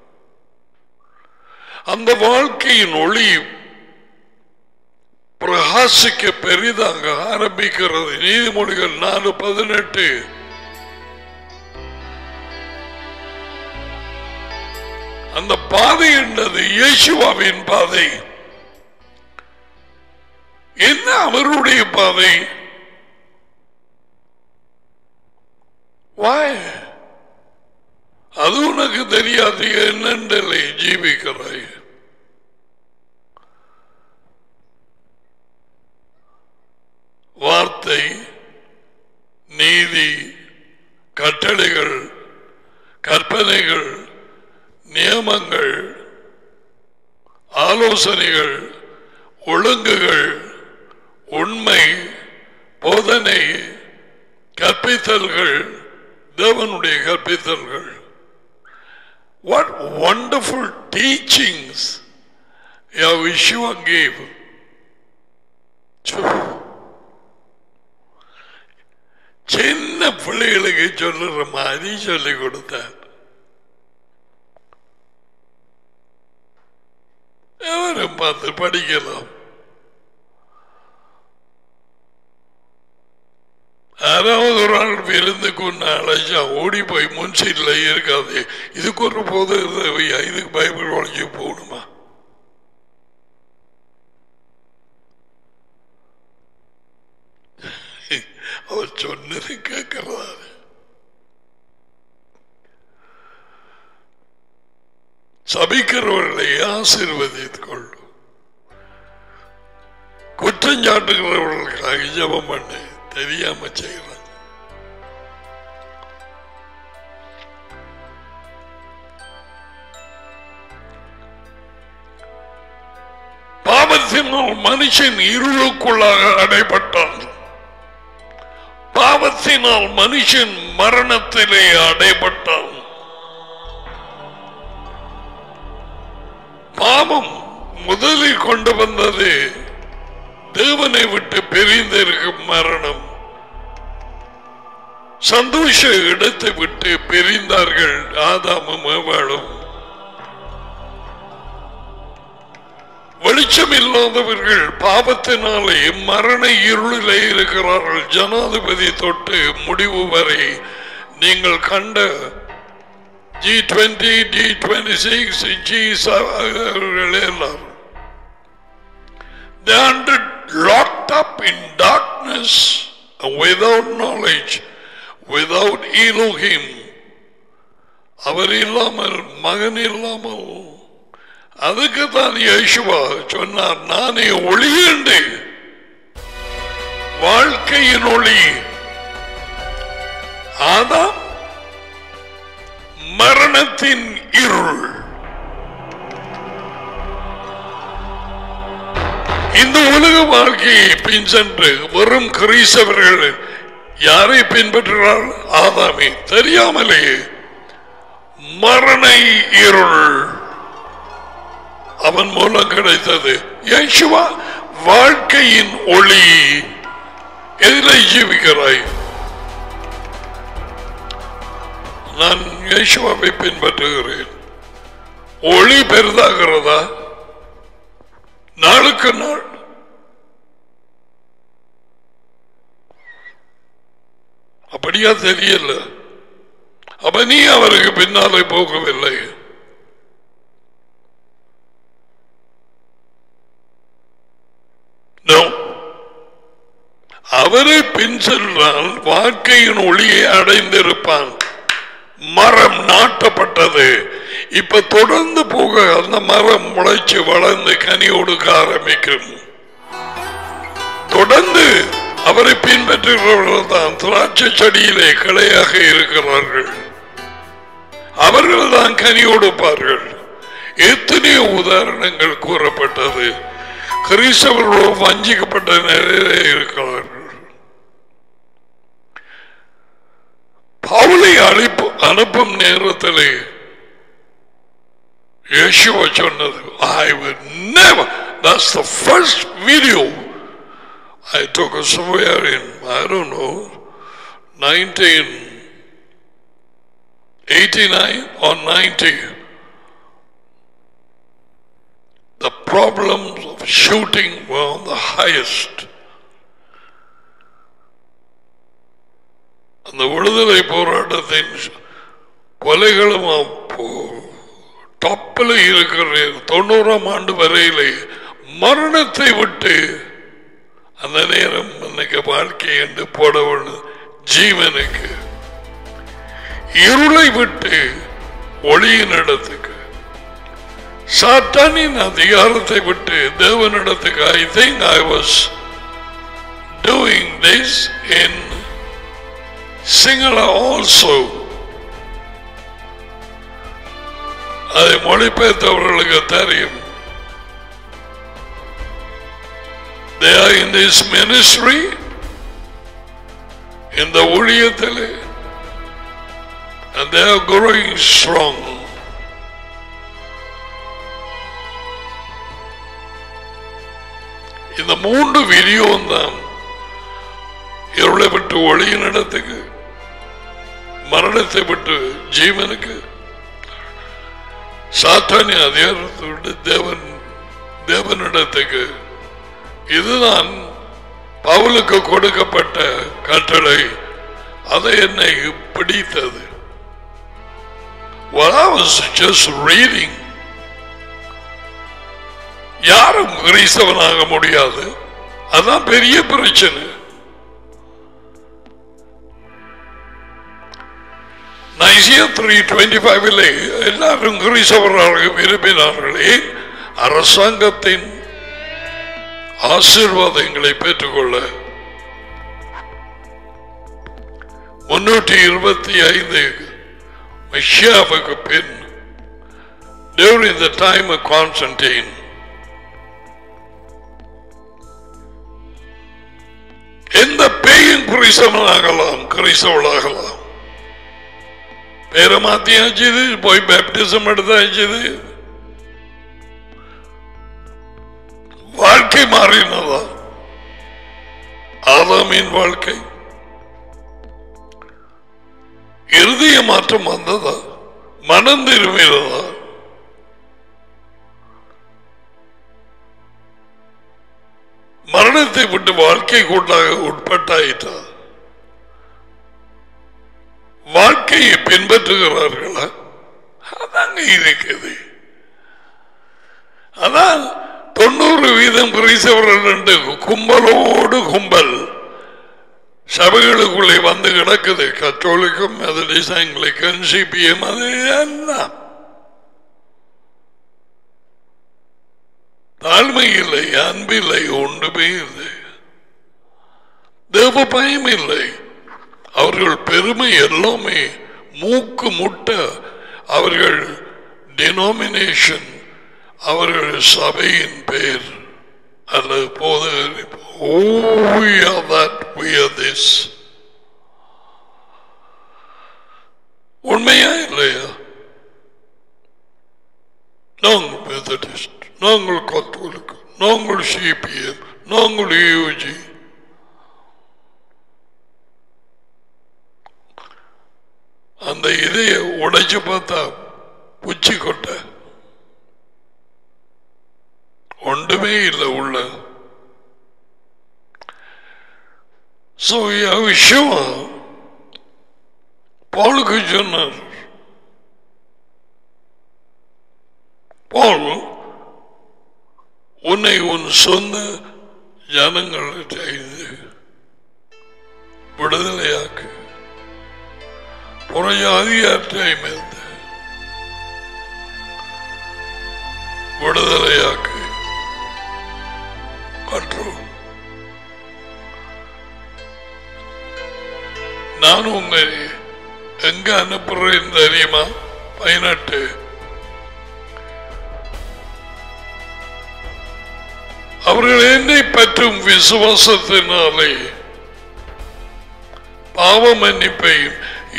அந்த வாழ்க்கையின் ஒளி பிரகாசிக்க பெரிதாக ஆரம்பிக்கிறது. நீதிமொழிகள் நாலு பதினெட்டு. அந்த பாதை என்றது இயேசுவாவின் பாதை. என்ன அவருடைய பாதை? அது உனக்கு தெரியாது. என்னென்றலை ஜீவிக்கிறாய். வார்த்தை, நீதி, கட்டளைகள், கற்பனைகள், நியமங்கள், ஆலோசனைகள், ஒழுங்குகள், உண்மை, போதனை, கற்பித்தல்கள், தேவனுடைய கற்பித்தல்கள். What wonderful teachings Yeshua gave. சின்ன பிள்ளைகளுக்கு சொல்லுற மாதிரி சொல்லிக் கொடுத்தார். எவரும் பார்த்து படிக்கலாம். யாராவது ஒரு ஆள் விருந்துக்கு ஒன்று அழைச்சா ஓடி போய் முன் சீட்ல இருக்காது. இதுக்கு ஒரு போது இதுக்கு பைபிள் உழைச்சி போகணுமா? அவர் சொன்னது கேட்கிறாரு. சபிக்கிறவர்களை ஆசீர்வதித்துக் கொள்ளும், குற்றஞ்சாட்டுகிறவர்களுக்காக ஜெபம் பண்ணு. தெரியாம செய்யறாங்க. பாவத்தினால் மனுஷன் இருளுக்குள்ளாக அடைபட்டான். பாவத்தினால் மனுஷன் மரணத்திலே அடைபட்டான். பாவம் முதலில் கொண்டு வந்தது தேவனை விட்டு பிரிந்திருக்கும் மரணம். சந்தோஷ இடத்தை விட்டு பிரிந்தார்கள் ஆதாமும் ஏவாளும். வெளிச்சம் இல்லாதவர்கள் பாவத்தினாலே மரண இருளிலே இருக்கிறார்கள். ஜனாதிபதி தொட்டு முடிவு வரை நீங்கள் கண்ட G twenty G twenty six G எல்லாம் they are locked up in darkness without knowledge, without Elohim. அவர் இல்லாமல் மகன் இல்லாமல். அதுக்கு தான் யேசுவா சொன்னார், நானே ஒளியேண்டு வாழ்க்கையின் ஒளி. ஆதாம் மரணத்தின் இருள். இந்த உலக வாழ்க்கையை பின் சென்று வெறும் கிறிஸ்தவர்கள் யாரை பின்பற்றுகிறார்? ஆதாமை. தெரியாமலே மரண இருள் அவன் மூலம் கிடைத்தது. யேசுவா வாழ்க்கையின் ஒளி. எதிலே ஜீவிக்கிறாய்? நான் யேசுவாவை பின்பற்றுகிறேன். ஒளி பெரிதாகிறதா நாளுக்கு நாள்? அப்படியா தெரியல. அப்ப நீ அவருக்கு பின்னாலே போகவில்லை. அவரை பின் சென்றால் வாழ்க்கையின் ஒளியை அடைந்திருப்பான். மரம் நாட்டப்பட்டது. இப்ப தொடர்ந்து போக அந்த மரம் முளைச்சு வளர்ந்து கனி கொடுக்க ஆரம்பிக்கும். தொடர்ந்து அவரை பின்பற்றுகிறவர்கள் தான் திராட்சை செடியிலே கிளையாக இருக்கிறார்கள். அவர்கள் தான் கனி கொடுப்பார்கள். எத்தனையோ உதாரணங்கள் கூறப்பட்டது. கிறிஸ்தவர்களோ வஞ்சிக்கப்பட்ட நிலையிலே இருக்கிறார்கள். பவுலை அழைப்பு அனுப்பும் நேரத்திலே யேசுவா சொன்னது, I would never. That's the first video I took somewhere in, I don't know, nineteen eighty-nine or ninety. The problems of shooting were on the highest. அந்த விடுதலை போராட்டத்தின் கொலைகளும் டாப்பில் இருக்கிற தொண்ணூறாம் ஆண்டு வரையிலே மரணத்தை விட்டு அந்த நேரம் அன்னைக்கு வாழ்க்கை என்று போடவன ஜீவனுக்கு இருளை விட்டு ஒளியின் இடத்துக்கு சாத்தானின் அதிகாரத்தை விட்டு தேவனிடத்துக்கு. I think I was doing this in Singhala also. அதை மொழிபெயர்த்தவர்களுக்கு தெரியும். They are in this ministry, in the ஊழியத்திலே, and they are growing strong. இந்த மூன்று வீடியோ தான் இருளை விட்டு ஒளியின் இடத்துக்கு, மரணத்தை விட்டு ஜீவனுக்கு, சாத்தானிய அதிகாரத்தை விட்டு தேவன் தேவனிடத்துக்கு. இதுதான் பவுலுக்கு கொடுக்கப்பட்ட கட்டளை. அதை என்னை பிடித்தது. What I was just reading. யாரும் கிறிஸ்தவனாக முடியாது. அதான் பெரிய பிரச்சனை. நைசியா த்ரீ டுவெண்ட்டி ஃபைவ் எல்லாரும் கிறிஸ்தவராக விரும்பினார்களே அரசாங்கத்தின் ஆசீர்வாதங்களை பெற்றுக்கொள்ள. முன்னூற்றி இருபத்தி ஐந்து மெஷியாவுக்கு பின், during the time of Constantine, கிறிஸ்தவனாகலாம், கிறிஸ்தவளாகலாம். பேரை மாத்தியாச்சு, போய் பேப்டிசம் எடுத்தாச்சு, வாழ்க்கை மாறினதா? ஆதாமின் வாழ்க்கை இருதய மாற்றம் வந்ததா? மனம் திரும்பினதா? மரணத்தை விட்டு வாழ்க்கை கொண்டாக உட்பட்டாயிட்டா? வாழ்க்கையை பின்பற்றுகிறார்களா? அதாங்க இருக்குது. அதான் தொண்ணூறு வீதம் கிறிஸ்தவர்கள் என்று கும்பலோடு கும்பல் சபைகளுக்குள்ளே வந்து கிடக்குது. கத்தோலிக்கம், மெதடிஸ்ட், ஆங்கிலிக்கன், சிபிஎம், அது எல்லாம் தாழ்மை இல்லை, அன்பு இல்லை, ஒன்றுமே இல்லை, தேவ பயம் இல்லை. அவர்கள் பெருமை எல்லாமே மூக்கு முட்ட. அவர்கள் டினோமினேஷன், அவர்கள் சபையின் பெயர் அல்லது போது உண்மையா இல்லையா? நாங்கள் மெதடிஸ்ட், நாங்கள் கத்தோலிக்க, நாங்கள் சிபிஎம், நாங்கள் யூஜி. அந்த இதைய உடைச்சு பார்த்தா பூச்சி கொட்ட ஒன்றுமே இல்லை உள்ள. விஷயம் பவுலுக்கு சொன்னார். பவுல், உன்னை உன் சொந்த ஜனங்களை செய்து விடுதலையாக்கு, புறஜாதியாற்றையும் இருந்து விடுதலையாக்கு கற்றோம். நான் உங்களை எங்க அனுப்புறேன் தெரியுமா? பதினெட்டு அவர்கள் என்னை பற்றும் விசுவாசத்தினாலே பாவ மன்னிப்பையும்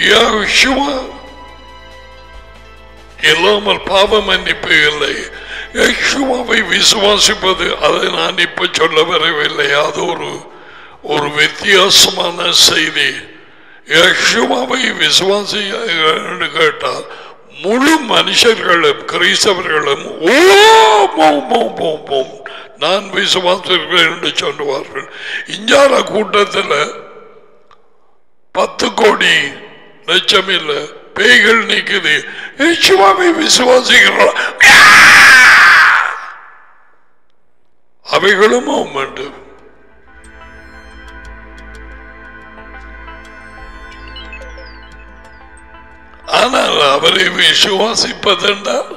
இல்லாமல் பாவ மன்னிப்பு இல்லை. யெகோவாவை விசுவாசிப்பது, அதை நான் இப்ப சொல்ல வரவில்லை, அது ஒரு ஒரு வித்தியாசமான செய்தி. யெகோவாவை விசுவாசி கேட்டால் முழு மனுஷர்களும் கிறிஸ்தவர்களும் ஓ நான் விசுவாசிக்கிறேன் என்று சொல்லுவார்கள். இஞ்சால கூட்டத்தில் பத்து கோடி லட்சம் இல்ல பேய்கள் நிக்குது. யெகோவாவை விசுவாசிக்கிறோம், அவைகளும் வேண்டும். ஆனால் அவரை விசுவாசிப்பதென்றால்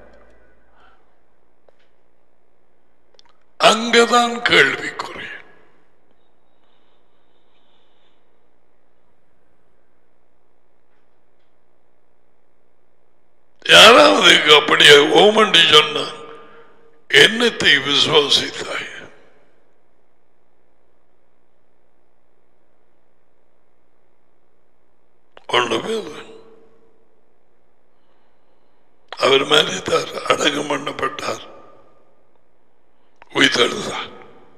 அங்கதான் கேள்விக்குறி. யாராவது அப்படியே ஓமண்டி சொன்னான், என்னத்தை விசுவாசித்தாய்? ஒன்றுமே அவர் மரித்தார், அடக்கம் பண்ணப்பட்டார், உயிர்த்தெழுந்தார்.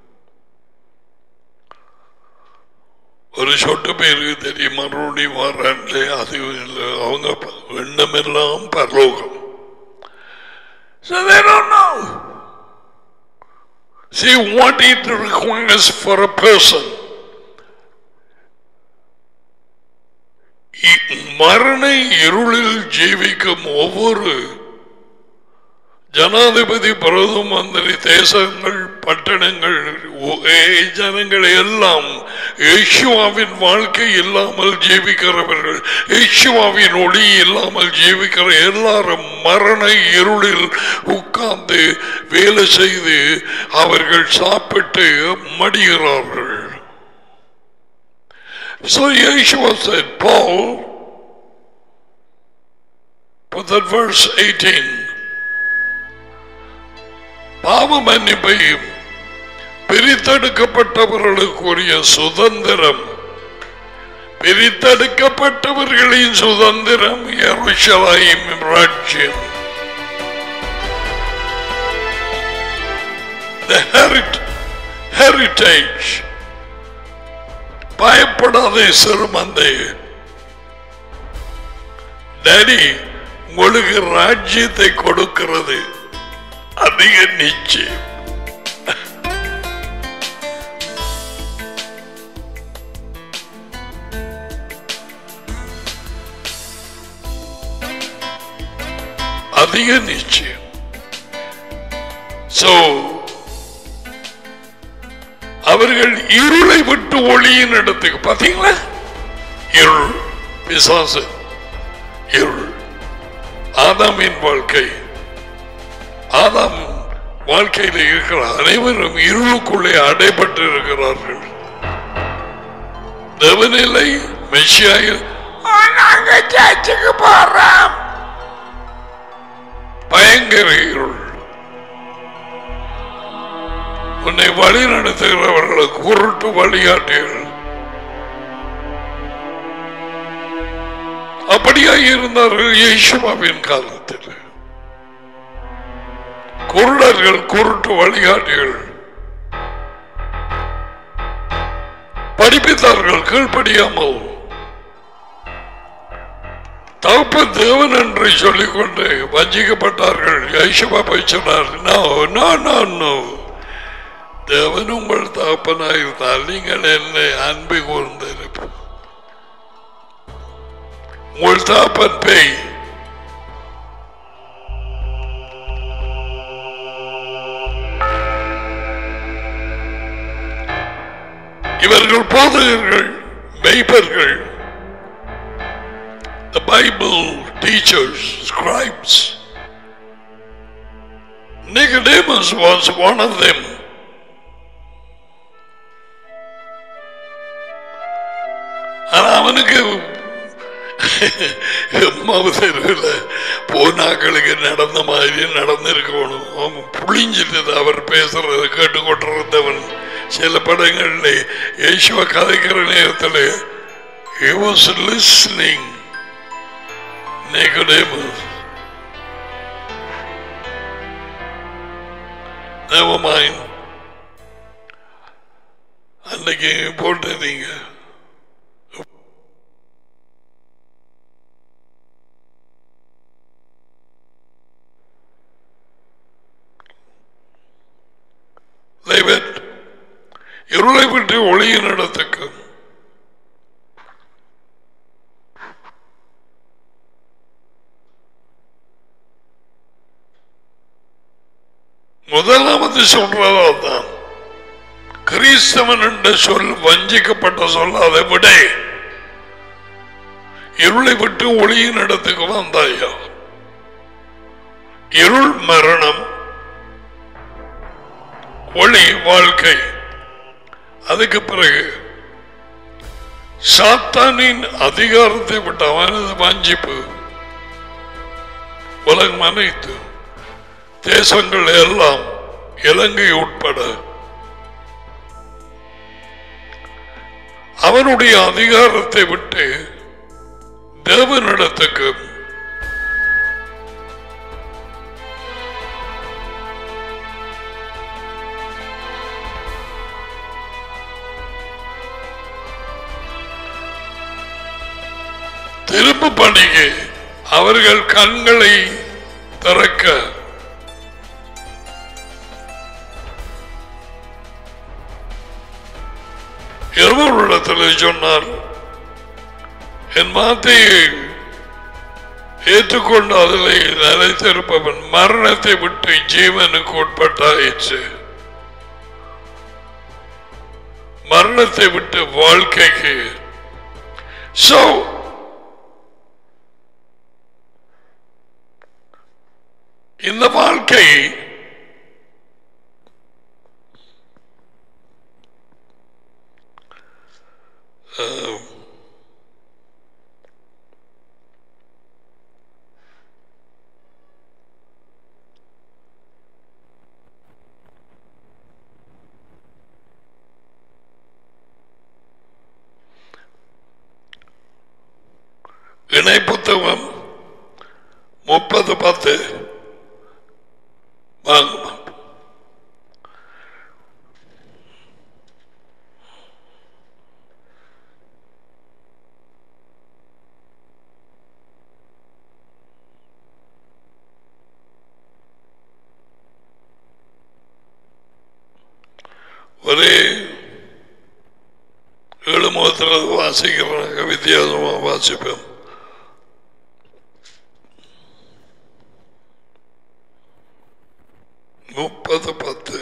ஒரு சொட்டு பேருக்கு தெரியும் மறுபடியும் வர்றாங்களே, அது இல்லை, அவங்க எண்ணமெல்லாம் பரலோகம். So they don't know. See what it requires for a person. மரண இருளில் ஜீவிக்கும் ஒவ்வொரு ஜனாதிபதி, பிரதம மந்திரி, தேசங்கள், பட்டணங்கள், ஜனங்கள் எல்லாம் யெகோவாவின் வாழ்க்கை இல்லாமல் ஜீவிக்கிறவர்கள், யெகோவாவின் ஒளி இல்லாமல் ஜீவிக்கிற எல்லாரும் மரண இருளில் உட்கார்ந்து வேலை செய்து அவர்கள் சாப்பிட்டு மடிகிறார்கள். So Yeshua said, Paul, put that verse eighteen. பாவ மன்னிப்பையும் பிரித்தெடுக்கப்பட்டவர்களுக்குரிய சுதந்திரம் பிரித்தெடுக்கப்பட்டவர்களின் சுதந்திரம் எருசலேம் ராஜ்யம். The heritage. பயப்படாதே சிறுமந்தை, டேடி உங்களுக்கு ராஜ்யத்தை கொடுக்கிறது அதிக நிச்சயம். அதிக நிச்சயம். சோ அவர்கள் இருளை விட்டு ஒளியின் இடத்துக்கு, பாத்தீங்களா, இருள் பிசாசு, இருள். ஆதாமின் வாழ்க்கை, ஆதாம் வாழ்க்கையில் இருக்கிற அனைவரும் இருளுக்குள்ளே அடைபட்டு இருக்கிறார்கள். தேவநிலை மெஷியாயில் நாங்க சர்ச்சுக்கு போறோம், பயங்கர இருள். உன்னை வழி நடத்துகிறவர்களுக்கு குருட்டு வழிகாட்டிகள். அப்படியாக இருந்தார்கள் இயேசுவின் காலத்தில். குருடர்கள், குருட்டு வழிகாட்டிகள் படிப்பித்தார்கள் கீழ்ப்படியாமல். தகப்ப தேவன் என்று சொல்லிக்கொண்டு வஞ்சிக்கப்பட்டார்கள். இயேசுவா போய் சொன்னார், நோ நோ நோ நோ, தேவன் உங்கள் தகப்பனாயிருந்தால் நீங்கள் என்னை அன்பு கூர்ந்திருப்ப. உங்கள் தகப்பன் பேய். இவர்கள் போதகர்கள், மெய்ப்பர்கள், the Bible teachers, scribes. Nicodemus was one of them. அவனுக்கு போனாக்களுக்கு நடந்த மாதிரி நடந்திருக்கணும். அவன் புளிஞ்சிட்டு அவர் பேசுறத கேட்டுக்கொண்டிருந்தவன். சில படங்கள்ல இயேசுவ கதைக்கிற நேரத்தில் he was listening. Nicodemus, never mind. அன்னைக்கு போட்டீங்க இருளை விட்டு ஒளியின் இடத்துக்கு. முதலாவது சொல்றதான் கிறிஸ்தவன் என்ற சொல் வஞ்சிக்கப்பட்ட சொல். அதை விட இருளை விட்டு ஒளியின் இடத்துக்கு வந்தாயா. இருள் மரணம், ஒளி வாழ்க்கை. அதுக்கு பிறகு சாத்தானின் அதிகாரத்தை விட்டு அவனது வஞ்சிப்பு. உலகம் அனைத்து தேசங்கள் எல்லாம், இலங்கை உட்பட, அவனுடைய அதிகாரத்தை விட்டு தேவனிடத்துக்கு திரும்ப பணிக்கு அவர்கள் கண்களை திறக்க இருவரிடத்தில் சொன்னார், என் வார்த்தையை ஏற்றுக்கொண்டு அதில் நிலைத்திருப்பவன் மரணத்தை விட்டு ஜீவனுக்கு உட்பட்டாயிற்று. மரணத்தை விட்டு வாழ்க்கைக்கு. சோ இந்த வாழ்க்கை முப்பது பத்து வாங்க. ஒரே ஏழு முகத்தில் வாசிக்கிறாங்க, வித்தியாசமாக வாசிப்போம். முப்பது பத்து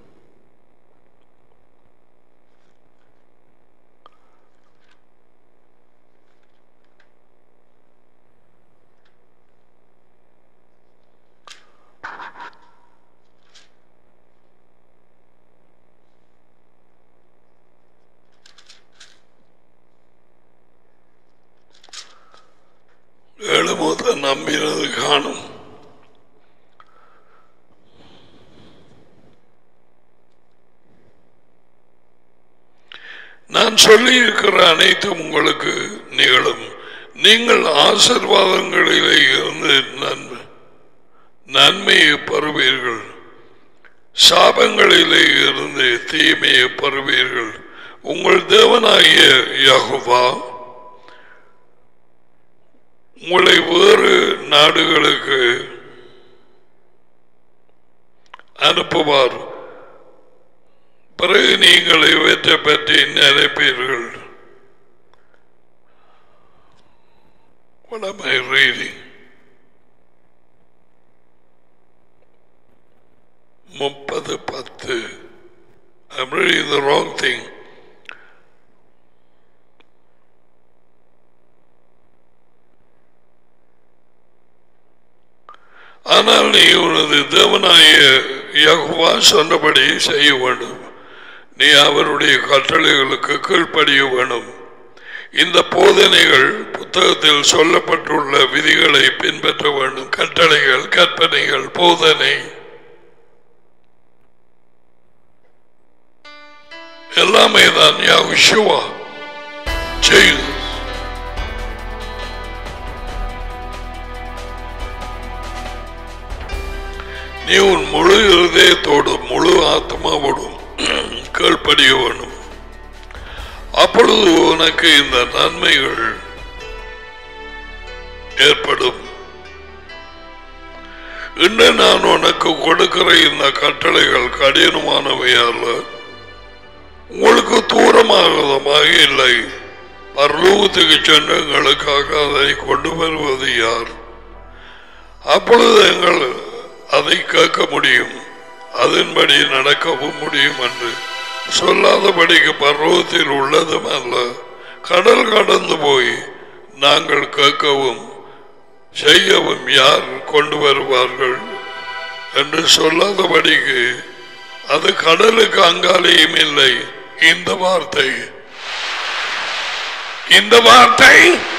ஏழு முகத்தை நம்பினது காணும். நான் சொல்லி இருக்கிற அனைத்தும் உங்களுக்கு நிகழும். நீங்கள் ஆசீர்வாதங்களிலே இருந்து நன்மை நன்மையை பெறுவீர்கள், சாபங்களிலே இருந்து தீமையை பெறுவீர்கள். உங்கள் தேவனாகிய யெகோவா உங்களை வேறு நாடுகளுக்கு அனுப்புவார். பிறகு நீங்கள் இவற்றை பற்றி நினைப்பீர்கள். What am I reading? முப்பது பத்து. I'm reading the wrong thing. ஆனால் நீ உனது தேவனாகிய யெகோவா சொன்னபடி செய்ய வேண்டும். நீ அவருடைய கட்டளைகளுக்கு கீழ்ப்படிய வேண்டும். இந்த போதனைகள் புத்தகத்தில் சொல்லப்பட்டுள்ள விதிகளை பின்பற்ற வேண்டும். கட்டளைகள், கற்பனைகள், போதனை எல்லாமே தான் யெகோவா செய்து. நீ உன் முழு இருதயத்தோடும் முழு ஆத்மாவோடும் கீழ்ப்படிய வேண்டும். அப்பொழுது உனக்கு இந்த நன்மைகள் ஏற்படும். இன்று நான் உனக்கு கொடுக்கிற இந்த கட்டளைகள் கடினமானவை அல்ல, உங்களுக்கு தூரமாகதமாக இல்லை. பரலோகத்துக்கு சென்றங்களுக்காக அதை கொண்டு வருவது யார்? அப்பொழுது எங்கள் அதை கேட்க முடியும், அதன்படி நடக்கவும் முடியும் என்று சொல்லாதபடிக்கு பர்வத்தில் உள்ளதும் அல்ல. கடல் கடந்து போய் நாங்கள் கேட்கவும் செய்யவும் யார் கொண்டு வருவார்கள் என்று சொல்லாதபடிக்கு அது கடலுக்கு அங்காலேயும் இல்லை. இந்த வார்த்தை இந்த வார்த்தை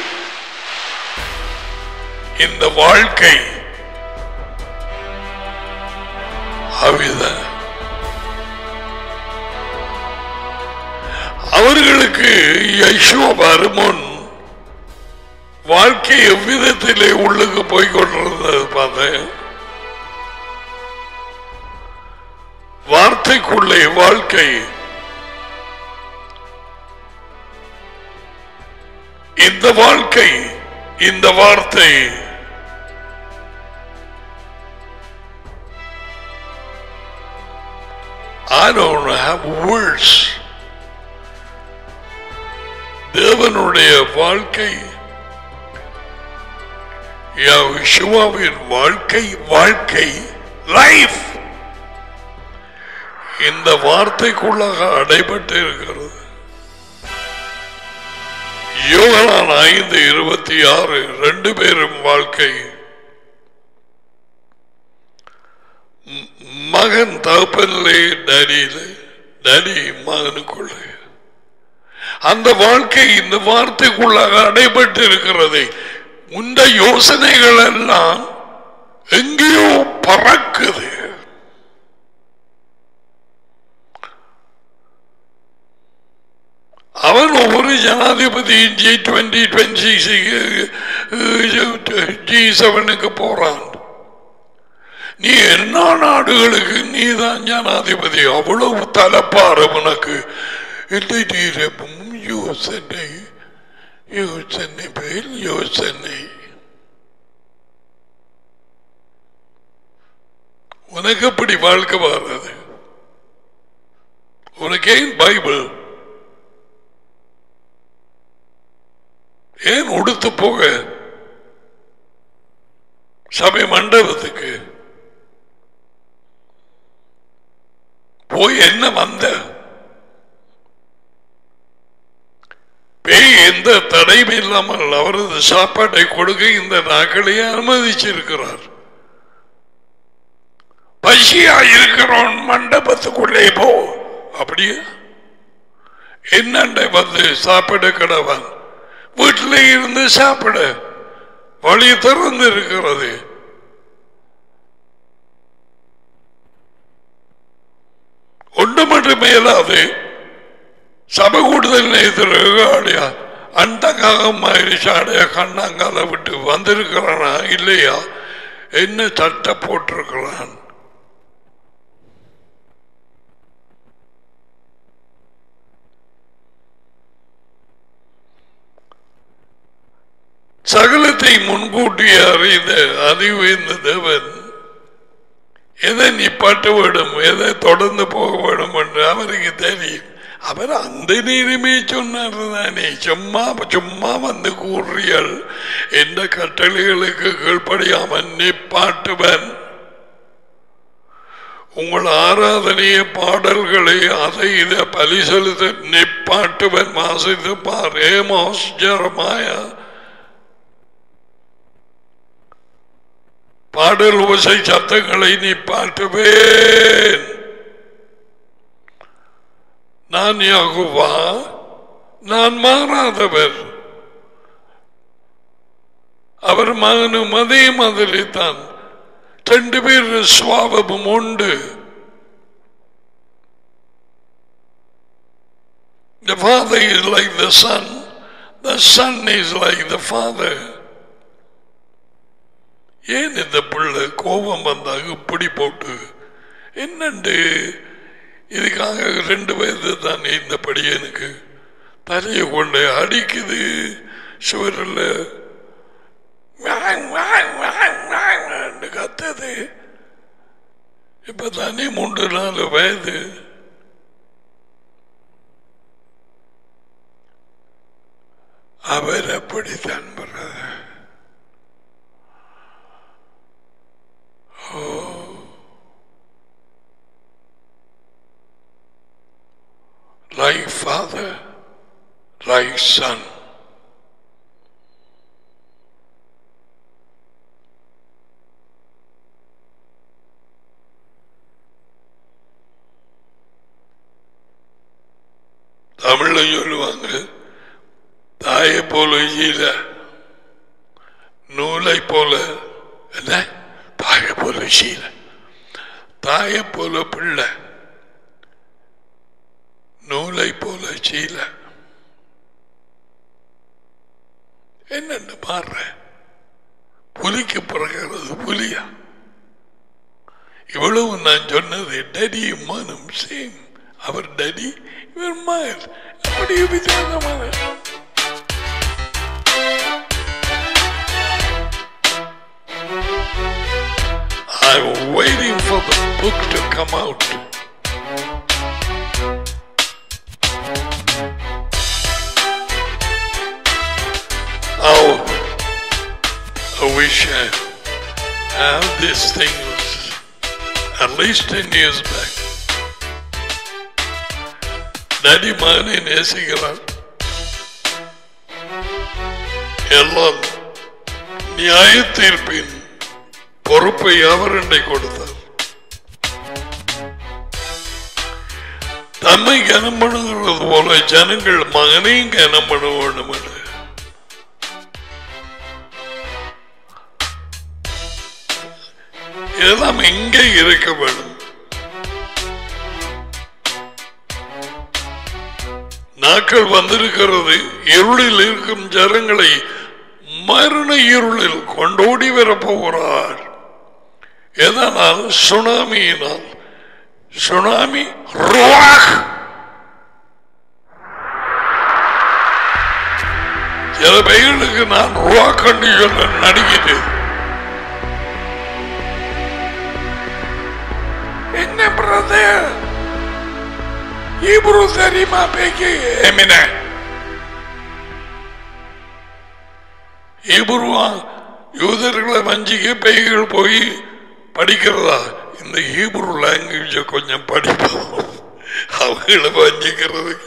இந்த வாழ்க்கை அவிதான். அவர்களுக்கு யெகோவா வருமுன் வாழ்க்கை எவ்விதத்திலே உள்ளுக்கு போய்கொண்டிருந்தது பார்த்தேன். வார்த்தைக்குள்ளே வாழ்க்கை. இந்த வாழ்க்கை இந்த வார்த்தை I don't have words. தேவனுடைய வாழ்க்கை, யெகோவாவின் வாழ்க்கை, வாழ்க்கை லைஃப் இந்த வார்த்தைக்குள்ளாக அடைபட்டு இருக்கிறது. யோவான் ஐந்து இருபத்தி ஆறு ரெண்டு பேரும் வாழ்க்கை. மகன் தகப்பனிலே, டேடியிலே, டேடி மகனுக்குள்ளே. அந்த வாழ்க்கை இந்த வார்த்தைக்குள்ளாக அடைபட்டு இருக்கிறது. இந்த யோசனைகள் எல்லாம் எங்கேயோ பறக்குது. அவன் ஒவ்வொரு ஜனாதிபதியும் ஜி டுவெண்டி டுவெண்டி ஜி செவனுக்கு போறான். நீ என்ன நாடுகளுக்கு நீதான் ஜனாதிபதி, அவ்வளவு தலைப்பாரு உனக்கு. யோசனை யோசனை பேர் யோசனை. உனக்கு எப்படி வாழ்க்கை வர்றது? உனக்கு ஏன் பைபிள்? ஏன் உடுத்து போக சபை மண்டபத்துக்கு போய் என்ன வந்த? பேய் எந்த தடையும் இல்லாமல் அவரது சாப்பாட்டை கொடுக்க இந்த நாட்களையே அனுமதிச்சிருக்கிறார். பசியா இருக்கிறோம் மண்டபத்துக்குள்ளே போ. அப்படியே என்னண்டை வந்து சாப்பிட கடவன் வீட்டில் இருந்து சாப்பிட வழி திறந்து இருக்கிறது. ஒன்று மட்டும் மேலாது சபை கூடுதல் நேரத்தியா அண்டக்காக மாதிரி சாடைய கண்ணாங்கால விட்டு வந்திருக்கிறானா இல்லையா? என்ன சட்டை போட்டிருக்கிறான்? சகலத்தை முன்கூட்டிய அறிந்த அறிவு இந்த தேவன் எதை நிப்பாட்ட வேண்டும், எதை தொடர்ந்து போக வேண்டும் என்று அவருக்கு தெரியும். அவர் அந்த நேரமே சொன்னார் தானே, சும்மா சும்மா வந்து கூறியல் எந்த கட்டளைகளுக்கு கீழ்ப்படியாமல் நிப்பாட்டுவன். உங்கள் ஆராதனைய பாடல்களை அதை இதை பலி செலுத்த நிப்பாட்டுவன். வாசித்து பார். ஏமோஸ், ஜெரமாயா. பாடல் ஓசை சத்தங்களை நிப்பாட்டுவேன். நான் யெகோவா, நான் மாறாதவர். அவர் மகனும் அதே மாதிரி தான். ரெண்டு பேர் சுவாபமும் உண்டு. The father is like the son, the son is like the father. ஏன் இந்த பிள்ளை கோபம் வந்தாங்க இப்படி போட்டு என்னண்டு? இதுக்காக ரெண்டு வயது தான் இந்த படி எனக்கு தலையை கொண்டு அடிக்குது சுவரில் கத்தது. இப்ப தானே மூன்று நாலு வயது. அவர் அப்படித்தான் பண்றது. Like father, like son. தமிழ்ல சொல்லுவாங்க, தாயை போல ஈல நூலை போல, என்ன தாயை போல சீல, தாயை போல பிள்ளை, நூலை போல சீல. என்னன்னு பாடுற? புலிக்கு பிறகு புலியா? இவ்வளவு நான் சொன்னது டடி மனம் சேம். அவர் டடி, இவர் மகன். அப்படி வித்தியாசமான I'm waiting for the book to come out. Oh, I wish I had this thing at least ten years back. Daddy மகனை நேசிக்கிறார். எல்லாம் நியாய தீர்ப்பின் பொறுப்பை அவர் என்னை கொடுத்தார். தம்மை கனம் பண்ணுகிறது போல ஜனங்கள் மகனையும் கனம் பண்ண வேண்டும் என்று இதெல்லாம் எங்கே இருக்க வேண்டும்? நாட்கள் வந்திருக்கிறது. இருளில் இருக்கும் ஜனங்களை மரண இருளில் கொண்டோடி வரப்போகிறார். எதனால்? சுனாமியினால். சுனாமி ருவாக். சில பெயர்களுக்கு நான் ருவாக் கண்டு சொல்ல நடிக்கிறேன். என்ன பிரதர் ஹீப்ரு தெரியுமா? பேக்கி எமின ஹீப்ருவா யூதர்களை வஞ்சிக்க பேய்கள் போய் படிக்கிறதா? இந்த ஹீப்ரு லாங்குவேஜ கொஞ்சம் படிப்போம், அவங்களை வஞ்சிக்கிறதுக்கு.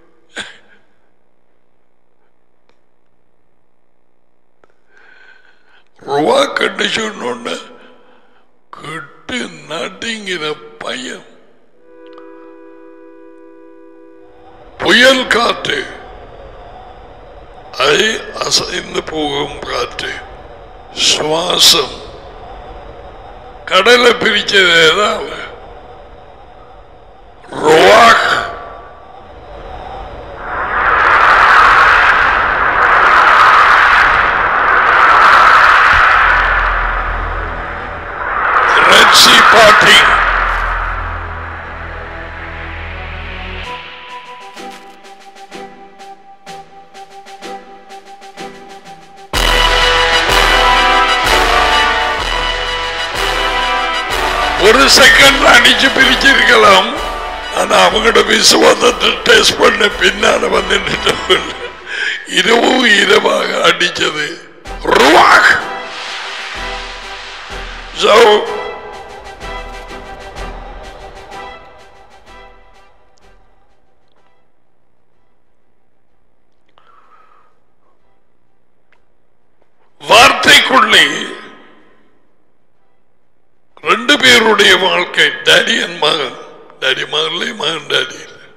ருவா கண்டு சொன்ன கட்டு நடுங்கிற பையன். புயல் காற்று, அதை அசைந்து போகும் காற்று, சுவாசம், கடலை பிரிச்சது ஏதாவது ருவாக். Red Sea party. ஒரு செகண்ட் அடிச்சு பிரிச்சிருக்கலாம். ஆனா அவங்களோட விசுவாசத்தை டெஸ்ட் பண்ண பின்னால வந்து இரவு இரவாக அடிச்சது ருவாக். வார்த்தைக்குள்ளே ரெண்டு பேருடைய வாழ்க்கை, டாடி அண்ட் மகன். டாடி மகன்ல மகன் டாடி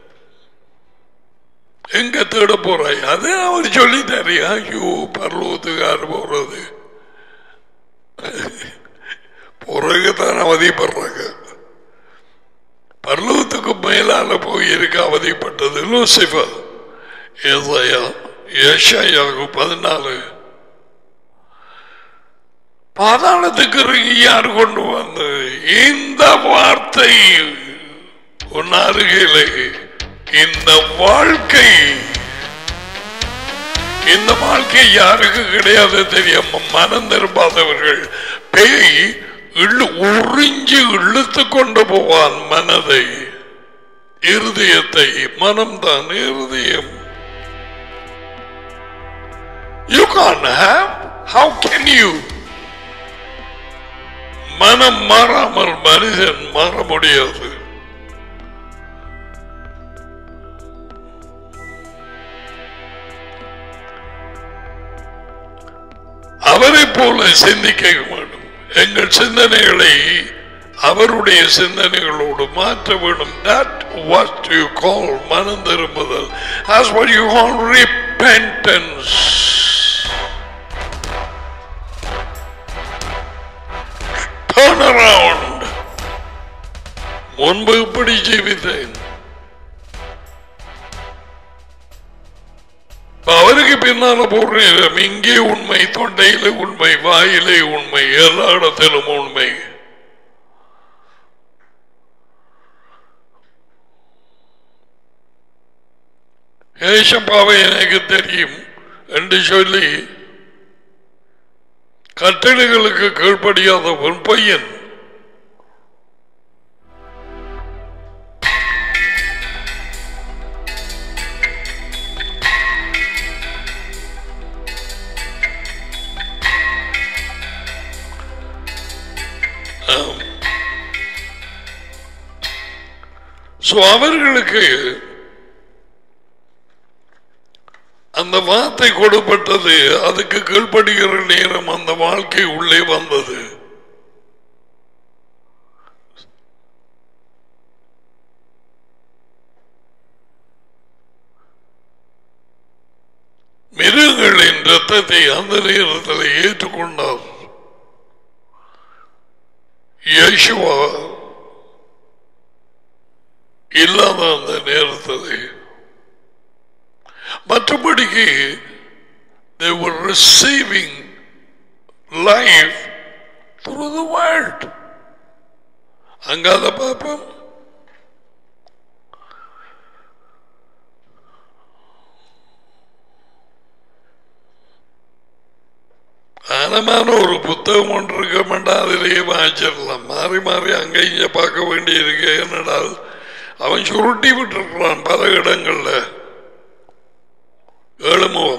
எங்க தேட போறாய்? அது அவர் சொல்லிட்டாரு. ஐயோ பரலோகத்துக்கார போறது பிறகுதான் அவதிப்படுறாங்க. பரலோகத்துக்கு மேலால போய் இருக்க அவதிப்பட்டது லூசிபர். ஏசாயா ஏசாயாவுக்கு பதினாலு. பாதாளத்துக்கு யார் கொண்டு வந்தது? இந்த வார்த்தை உன் அருகிலே. இந்த வாழ்க்கை, இந்த வாழ்க்கை யாருக்கு கிடையாது தெரியும்? மனம் திரும்பாதவர்கள். பேய் இழு உறிஞ்சி இழுத்து கொண்டு போவான் மனதை, இருதயத்தை. மனம்தான் இருதயம். You can't have. How can you? மனம் மாறாமல் மனிதன் மாற முடியாது. அவரை போல சிந்திக்க வேண்டும். எங்கள் சிந்தனைகளை அவருடைய சிந்தனைகளோடு மாற்ற வேண்டும். That what you call மனம் திரும்புதல். That's what you call repentance. Turn around. முன்பு இப்படி ஜீவித்தேன், அவருக்கு பின்னால போடுறேன். இங்கே உண்மை, தொண்டையில உண்மை, வாயிலே உண்மை, எல்லா இடத்திலும் உண்மை. ஏசப்பாவை எனக்கு தெரியும் என்று சொல்லி கட்டளைகளுக்கு கீழ்ப்படியாத ஒரு பையன் அவர்களுக்கு அந்த வார்த்தை கொடுப்பட்டது. அதுக்கு கீழ்ப்படுகிற நேரம் அந்த வாழ்க்கை உள்ளே வந்தது. மிருகங்களின் ரத்தத்தை அந்த நேரத்தில் ஏற்றுக்கொண்டார் யேசுவா. இல்லாத அந்த நேரத்தில் மற்றபடிக்கு they were receiving life through the word. அங்காத பாப்போம். ஆனமான ஒரு புத்தகம் ஒன்று இருக்க மாட்டான், அதிலேயே வாங்கிச்சிடலாம். மாறி மாறி அங்கே இங்கே பார்க்க வேண்டி இருக்கு. என்னடால் அவன் சுருட்டி விட்டுருக்கிறான் பல இடங்கள்ல. ஏழுமுகம்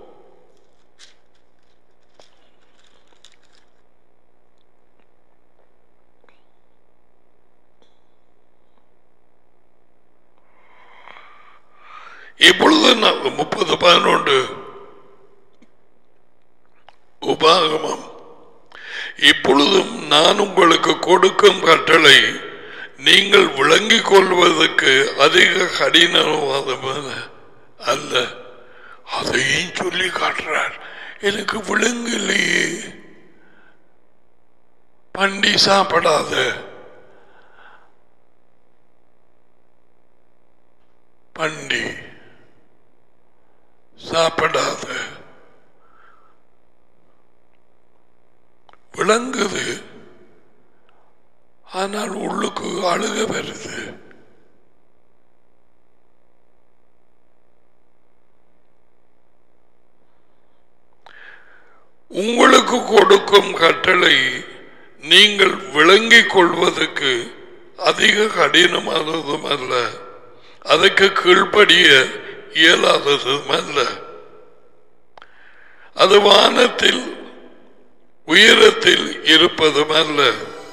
இப்பொழுது முப்பது பதினொன்று உபாகமம். இப்பொழுதும் நான் உங்களுக்கு கொடுக்கும் கட்டளை நீங்கள் விளங்கிக் கொள்வதற்கு அதிக கடினவாதமான அல்ல. அதையும் சொல்லி காட்டுறார். எனக்கு விளங்கலையே. பண்டி சாப்பிடாத, பண்டி சாப்பிடாத. விளங்குது, ஆனால் உள்ளுக்கு அழுக வருது. உங்களுக்கு கொடுக்கும் கட்டளை நீங்கள் விளங்கிக் கொள்வதற்கு அதிக கடினமானதும் அல்ல, அதற்கு கீழ்ப்படிய இயலாததும் அல்ல. அது வானத்தில் உயரத்தில் இருப்பதும் அல்ல.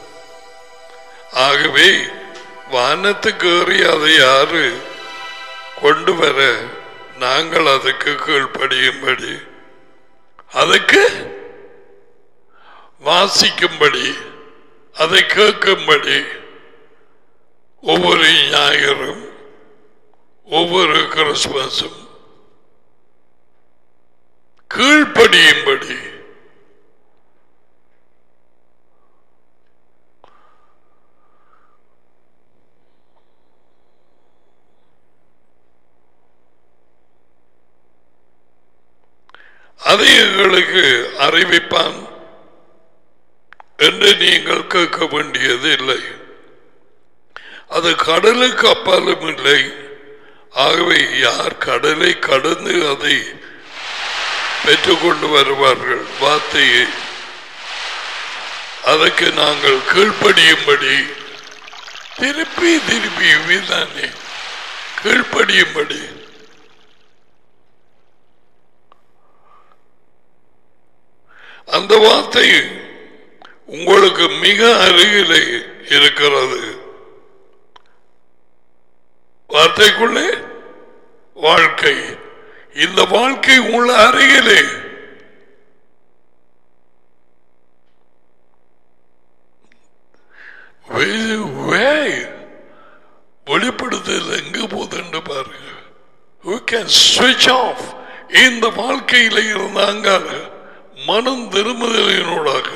ஆகவே வானத்துக்கு ஏறி அதை யாரு கொண்டு வர நாங்கள் அதுக்கு கீழ்ப்படியும்படி, அதுக்கு வாசிக்கும்படி, அதை கேட்கும்படி ஒவ்வொரு ஞாயிறும் ஒவ்வொரு கிறிஸ்துமஸும் கீழ்ப்படியும்படி அதை எங்களுக்கு அறிவிப்பான் என்று நீங்கள் கேட்க வேண்டியது இல்லை. அது கடலுக்கு அப்பாலும் இல்லை. ஆகவே யார் கடலை கடந்து அதை பெற்றுக்கொண்டு வருவார்கள் வார்த்தையை, அதற்கு நாங்கள் கீழ்ப்படியும்படி, திருப்பி திருப்பி வீதானே கீழ்ப்படியும்படி. அந்த வார்த்தை உங்களுக்கு மிக அருகிலே இருக்கிறது. வார்த்தைக்குள்ளே வாழ்க்கை. இந்த வாழ்க்கை உள்ள அருகிலே. வெளிப்படுத்தல் எங்க போதுன்னு பாருங்க. We can switch off. இந்த வாழ்க்கையில இருந்தாங்க மனம் திரும்புதலினூடாக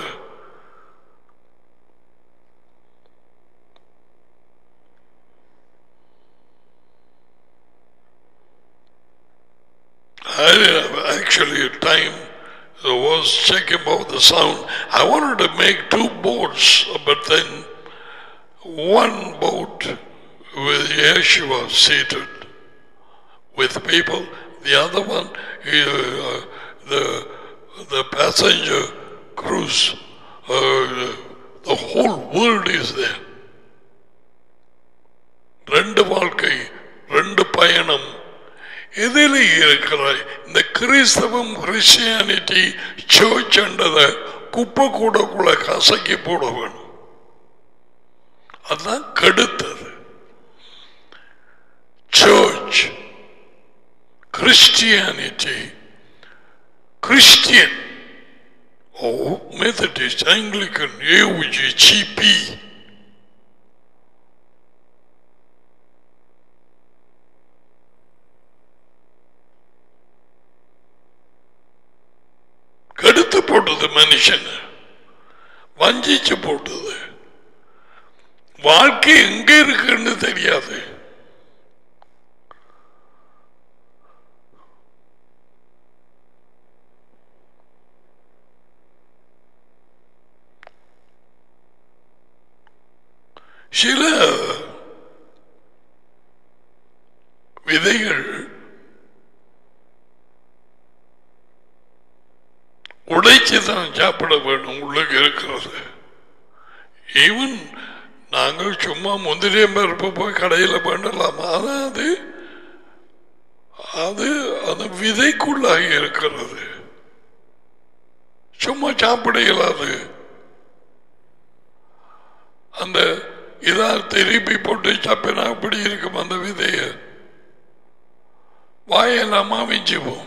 I have actually time. I was checking about the sound. I wanted to make two boats, but then one boat with Yeshua seated with people, the other one uh, the the passenger cruise. Uh, the whole world is there. ரெண்டு வாழ்க்கை, ரெண்டு பயணம். எதில் இருக்கிறாய்? இந்த கிறிஸ்தவம், Christianity, search என்றதை குப்பை கூடக்குள்ள கசக்கி போட வேணும். அதுதான் கெடுத்தது. சர்ச், கிறிஸ்டியானிட்டி, கிறிஸ்டியன், ஓ மெத்தடிஸ்ட், ஆங்கிலிக்கன், ஏவுஜி, ஜிபி, கெடுத்து போட்டது மனுஷன், வஞ்சிச்சு போட்டது. வாழ்க்கை எங்க இருக்குன்னு தெரியாது. சில விதைகள் உடைச்சு தான் சாப்பிட வேண்டும். உள்ளுக்கு இருக்கிறது. ஈவன் நாங்கள் சும்மா முந்திரிய பருப்பு போய் கடையில் பண்ணலாம். ஆனால் அது அது அந்த விதைக்குள்ளாகி இருக்கிறது. சும்மா சாப்பிட இயலாது. அந்த இதா திருப்பி போட்டு சாப்பினா அப்படி இருக்கும். அந்த விதைய வாயெல்லாமா மிஞ்சுவோம்.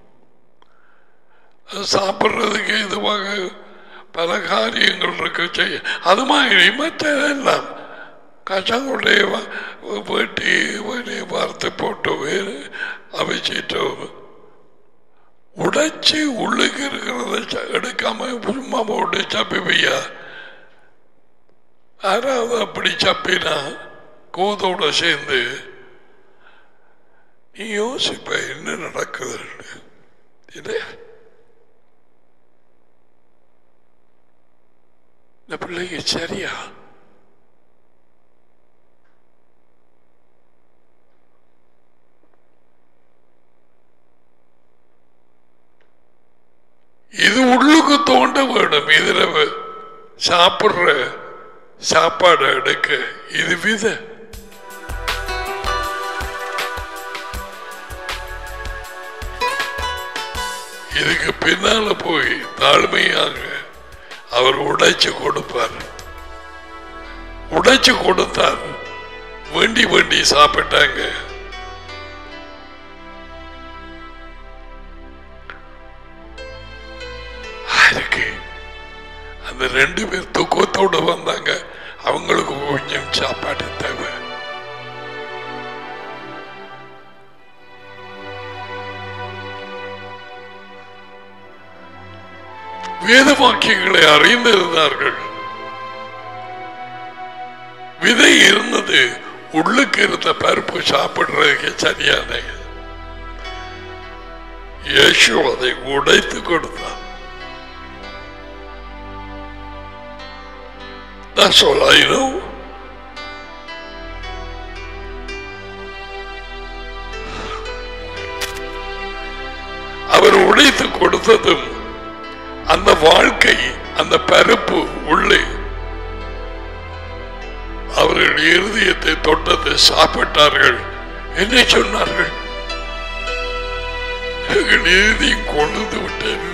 சாப்பிட்றதுக்கு இதுவாக பல காரியங்கள் இருக்கு செய்ய. அது மாதிரி மற்றெல்லாம் கச்சாங்குடைய வெட்டி வெளியே வார்த்தை போட்டு வேறு அவிச்சிட்டு உடைச்சி உள்ளுக்கு இருக்கிறத எடுக்காம சும்மா போட்டு சப்பிப்பையா. யாராவது அப்படி சப்பினா கோதோட சேர்ந்து நீ யோசிப்ப என்ன நடக்குது இல்லையா? இந்த பிள்ளைக்கு சரியா? இது உள்ளுக்கு தோண்ட வேணும். இதுல சாப்பிடுற சாப்பாடு எடுக்க இது வித. இதுக்கு பின்னால போய் தாழ்மையாக அவர் உடைச்சு கொடுப்பார். உடைச்சு கொடுத்தார். வேண்டி வேண்டி சாப்பிட்டாங்க. அந்த ரெண்டு பேர் தூக்கத்தோடு வந்தாங்க. அவங்களுக்கு கொஞ்சம் சாப்பாடு தேவை. வேத வாக்கியங்களை அறிந்திருந்தார்கள். விதை இருந்தது. உள்ளுக்கு இருந்த பருப்பு சாப்பிடுறதுக்கு சரியான. இயேசு அதை உடைத்து கொடுத்தார். That's all I know. அவர் உடைத்து கொடுத்ததும் அந்த வாழ்க்கை, அந்த பருப்பு உள்ளே அவர்கள் இருதயத்தை தொட்டத்தை சாப்பிட்டார்கள். என்ன சொன்னார்கள்? எங்கள் இருதயம் கொண்டு விட்டது.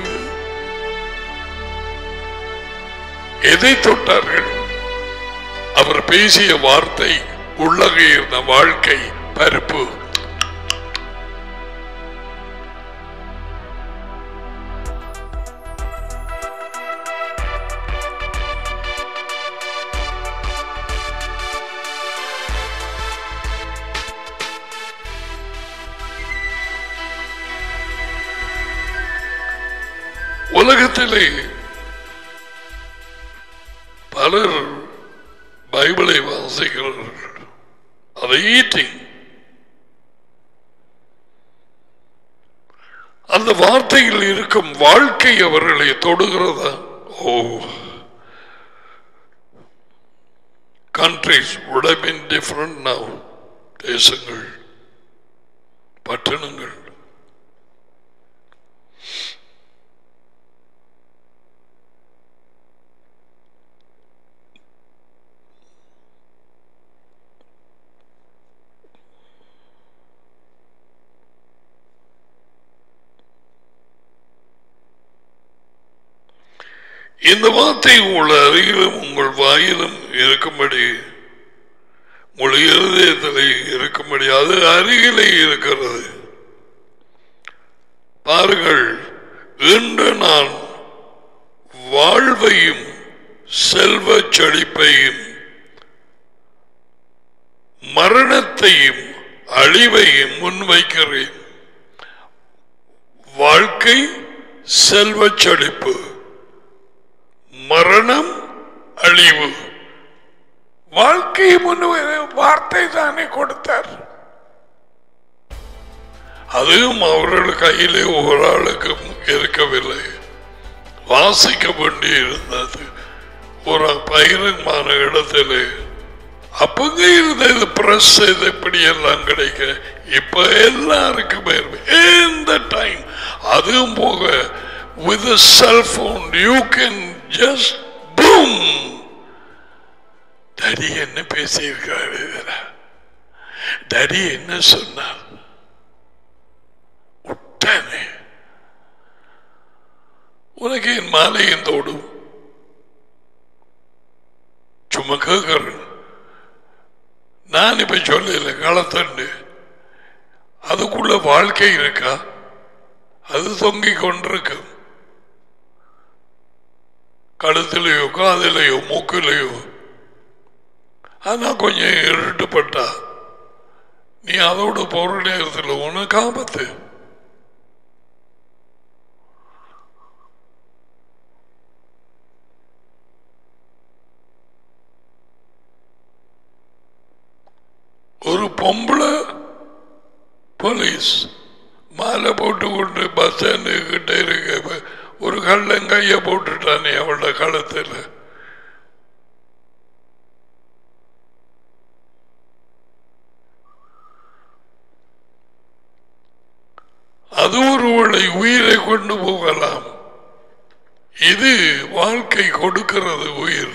எதை தொட்டார்கள்? அவர் பேசிய வார்த்தை, உள்ளக இருந்த வாழ்க்கை பருப்பு. உலகத்திலே பலர் பைபிளை வாசிக்கிறார்கள். அதை ஈட்டிங் அந்த வார்த்தையில் இருக்கும் வாழ்க்கை அவர்களை தொடுகிறதா? ஓ, countries would have been different now. தேசங்கள், பட்டணங்கள். இந்த வார்த்தை உங்கள் அருகிலும் உங்கள் வாயிலும் இருக்கும்படி, உங்கள் இருதயத்திலே இருக்கும்படி அது அருகிலே இருக்கிறது. பாருங்கள், இன்று நான் வாழ்வையும் செல்வ செழிப்பையும் மரணத்தையும் அழிவையும் முன்வைக்கிறேன். வாழ்க்கை, செல்வ செழிப்பு, மரணம், அழிவு. வாழ்க்கையை முன் வார்த்தை தானே கொடுத்தார். அதுவும் அவர்கள் கையிலே ஒரு ஆளுக்கும் இருக்கவில்லை. வாசிக்க வேண்டி இருந்தது. ஒரு பகிரங்கமான இடத்திலே அப்பங்க இருந்தது பிரஸ் எப்படி எல்லாம் கிடைக்க இப்ப எல்லாருக்குமே இந்த டைம் அதுவும் போக with a cell phone you can just boom. Daddy என்ன பேசியிருக்காரு, டாடி என்ன சொன்னார், உடனே உனக்கு என் மாலையின் தோடும் சும்மா கேட்கிறேன். நான் இப்ப சொல்லல களத்தண்டு அதுக்குள்ள வாழ்க்கை இருக்கா, அது தொங்கிக் கொண்டிருக்கு கழுத்திலேயோ காதிலேயோ மூக்கிலேயோ. ஆனா கொஞ்சம் இருட்டுப்பட்டா நீ அதோட போற நேரத்தில் உனக்கு ஆபத்து. ஒரு பொம்பளை போலீஸ் மாலை போட்டு கொண்டு பஸ் ஸ்டாண்டு கிட்ட இருக்க ஒரு கள்ளங்கைய போட்டுட்டானே அவளோட களத்தில். அது ஒருவளை உயிரை கொண்டு போகலாம். இது வாழ்க்கை கொடுக்கிறது உயிர்.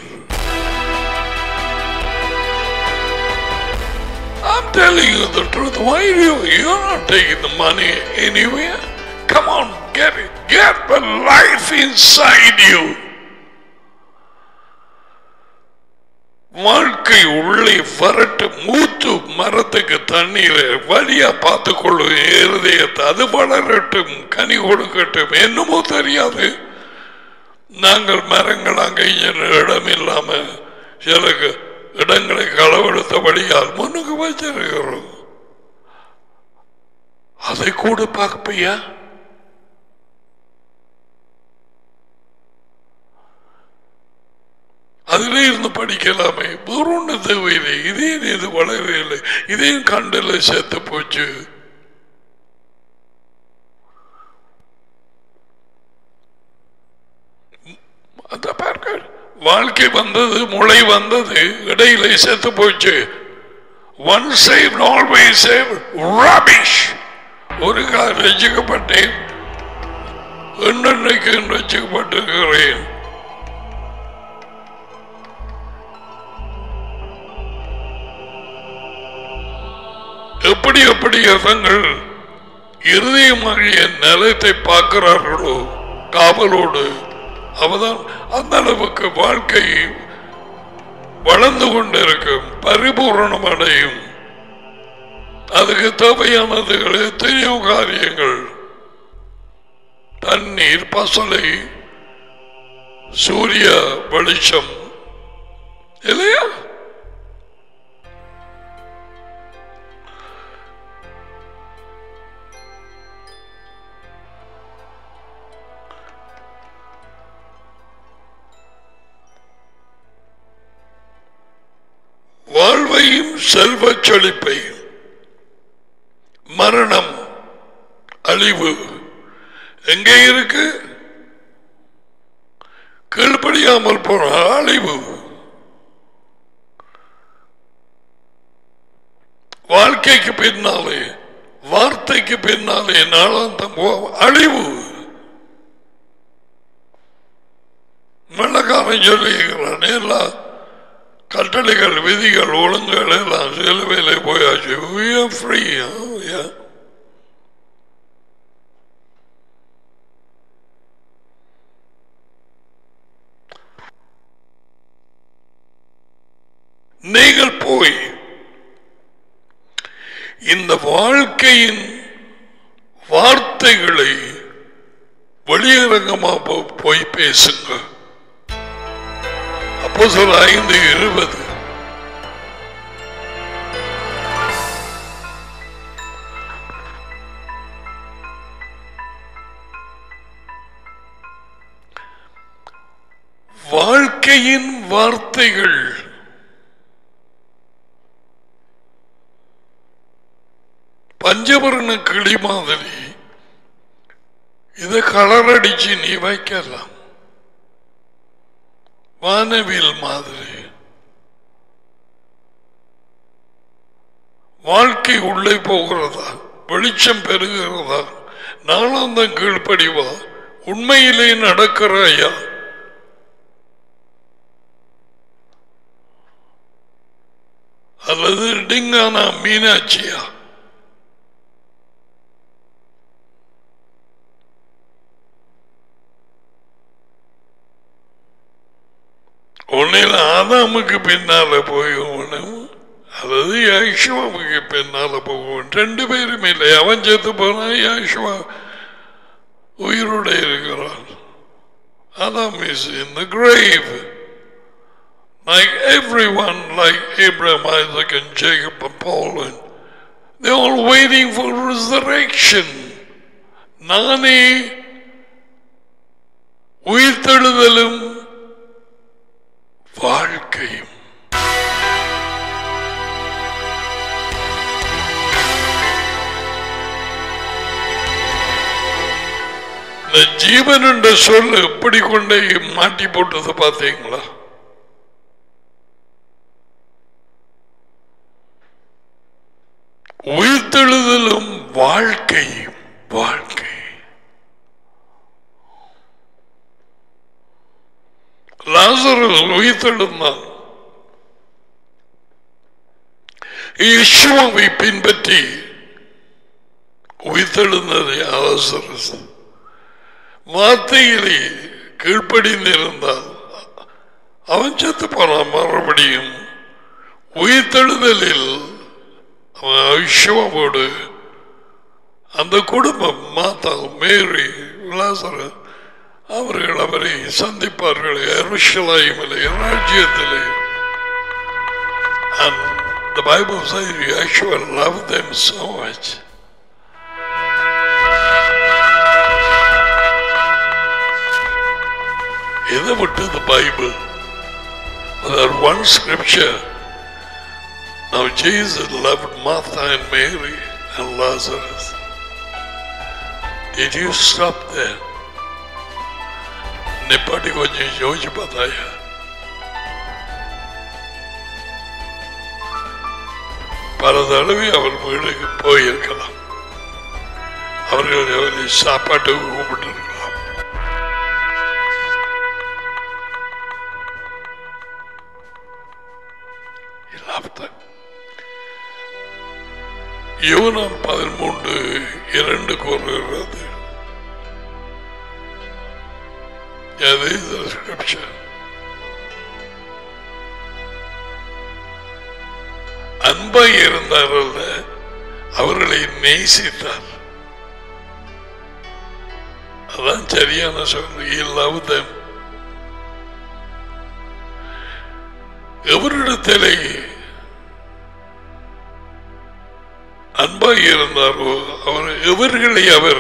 I'm telling you the truth. Why are you you're not taking the money anywhere? Come on, get it. Get the life inside you. வாழ்க்கை உள்ளே வரட்டு. மூத்து மரத்துக்கு தண்ணீரை வழியா பார்த்து கொள்ளும் இருதயத்தை. அது வளரட்டும், கனி கொடுக்கட்டும். என்னமோ தெரியாது, நாங்கள் மரங்கள் அங்கே இடம் இல்லாம சில இடங்களை களவெடுத்தபடியால் முன்னுக்கு வச்சிருக்கிறோம். அதை கூட பார்ப்பையா? அதிலே இருந்து படிக்கலாமே, வேறு ஒன்று தேவையில்லை. இதே இது வளரவில்லை, இதையும் கண்டல சேர்த்து போச்சு. அந்த பார்க்க வாழ்க்கை வந்தது, முளை வந்தது, இடையில சேர்த்து போச்சு. One save always save rubbish. ஒரு கால் ரசிக்கப்பட்டேன், என்னைக்கு ரசிக்கப்பட்டிருக்கிறேன். எப்படி எப்படி தங்கள் இருதயமாகிய நிலத்தை பார்க்கிறார்களோ காவலோடு, அவதான் அந்த அளவுக்கு வாழ்க்கை வளர்ந்து கொண்டிருக்கும், பரிபூரணம் அடையும். அதுக்கு தேவையானதுகள் எத்தனையோ காரியங்கள், தண்ணீர், பசலை, சூரிய வெளிச்சம் இல்லையா? வாழ்வையும் செல்வ செழிப்பையும், மரணம், அழிவு எங்கே இருக்கு? கீழ்படியாமல் போன அழிவு. வாழ்க்கைக்கு பின்னாலே, வார்த்தைக்கு பின்னாலே நாளாந்தம் அழிவு. வெள்ளக்காரன் சொல்லுகிறான், எல்லாம் கட்டளைகள், விதிகள், ஒழுங்குகள் எல்லாம் சிலுவையிலே போயாச்சு. We are free. Oh, yeah. நீங்கள் போய் இந்த வாழ்க்கையின் வார்த்தைகளை வெளியரங்கமா போய் பேசுங்க. அப்போஸ்தலர் ஐந்து இருபது. வாழ்க்கையின் வார்த்தைகள் பஞ்சவர்ண கிளி மாதிரி இதை கலர் அடிச்சு நீ வைக்கலாம். வானவில் மாதிரி வாழ்க்கை உள்ளே போகிறதா, வெளிச்சம் பெறுகிறதா, நாளாந்தம் கீழ்ப்படிவா, உண்மையிலே நடக்கிறாயா? அல்லது டிங்கானா மீனாட்சியா? ஒன்னில் ஆதாமுக்கு பின்னால போகும் அல்லது யாஷுவாவுக்கு பின்னால போகும். ரெண்டு பேரும் இல்லை. அவன் செத்து போனா யாஷுவா உயிரோட இருக்கிறான். Adam is in the grave. Like everyone, like Abraham, Isaac and Jacob and Paul, and they're all waiting for resurrection. நானே உயிர்த்தெழுதலும் வாழ்க்கையும். இந்த ஜீவன் என்ற சொல் எப்படி கொண்டே மாட்டி போட்டது பார்த்தீங்களா? உயிர்த்தெழுதலும் வாழ்க்கையும். வாழ்க்கை லாசரஸ் உயிர்த்தெழுந்தான். இயேசுவை பின்பற்றி உயிர்த்தெழுந்தது லாசரஸ். வார்த்தையிலே கீழ்ப்படிந்திருந்தால் அவன் செத்து போனான். மறுபடியும் உயிர்த்தெழுதலில் அவன் ஐஷுவோடு அந்த குடும்பம், மாதா, மேரி, லாசரஸ், அவர்கள் அவரை சந்திப்பார்கள் எருசலேமிலே, ராஜ்யத்திலே. And the Bible says Yeshua loved them so much. இதை விட்டு the Bible, that one scripture. Now Jesus loved Martha and Mary and Lazarus. Did you stop there? நிப்பாட்டி கொஞ்சம் யோசிச்சு பார்த்தாயா? பல தடவை அவர் வீடுக்கு போயிருக்கலாம். அவர்கள் சாப்பாட்டுக்கு கூப்பிட்டு இருக்கலாம். யோவான் பதிமூன்று இரண்டு கூறுகிறது. அன்பாய் இருந்தாரல்ல, அவர்களை நேசித்தார். அதான் சரியான சொல். இல்லாத எவரிடத்திலே அன்பாய் இருந்தாரோ அவர் எவர்களை அவர்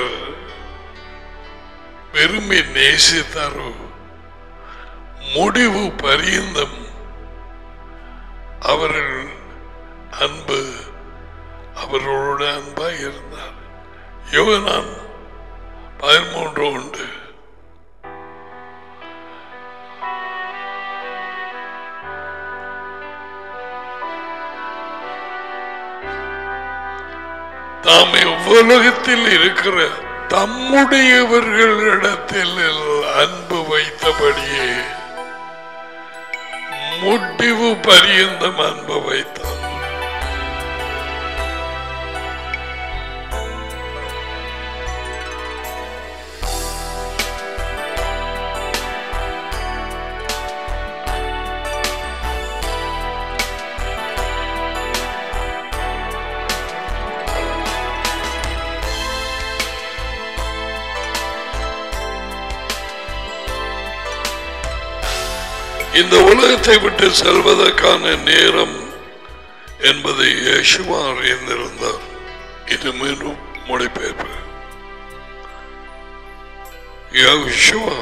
விரும்பி நேசித்தாரோ முடிவு பரியந்தம் அவர்கள் அன்பு அவர்களோட அன்பாய் இருந்தார். யோவான் பதிமூன்று உண்டு. தாம் உலகத்தில் இருக்கிற தம்முடையவர்களிடத்தில் அன்பு வைத்தபடியே முடிவு பரியந்தம் அன்பு வைத்தார். இந்த உலகத்தை விட்டு செல்வதற்கான நேரம் என்பதை இயேசுவா அறிந்திருந்தார். இது மீண்டும் மொழிபெயர்ப்பு. இயேசுவா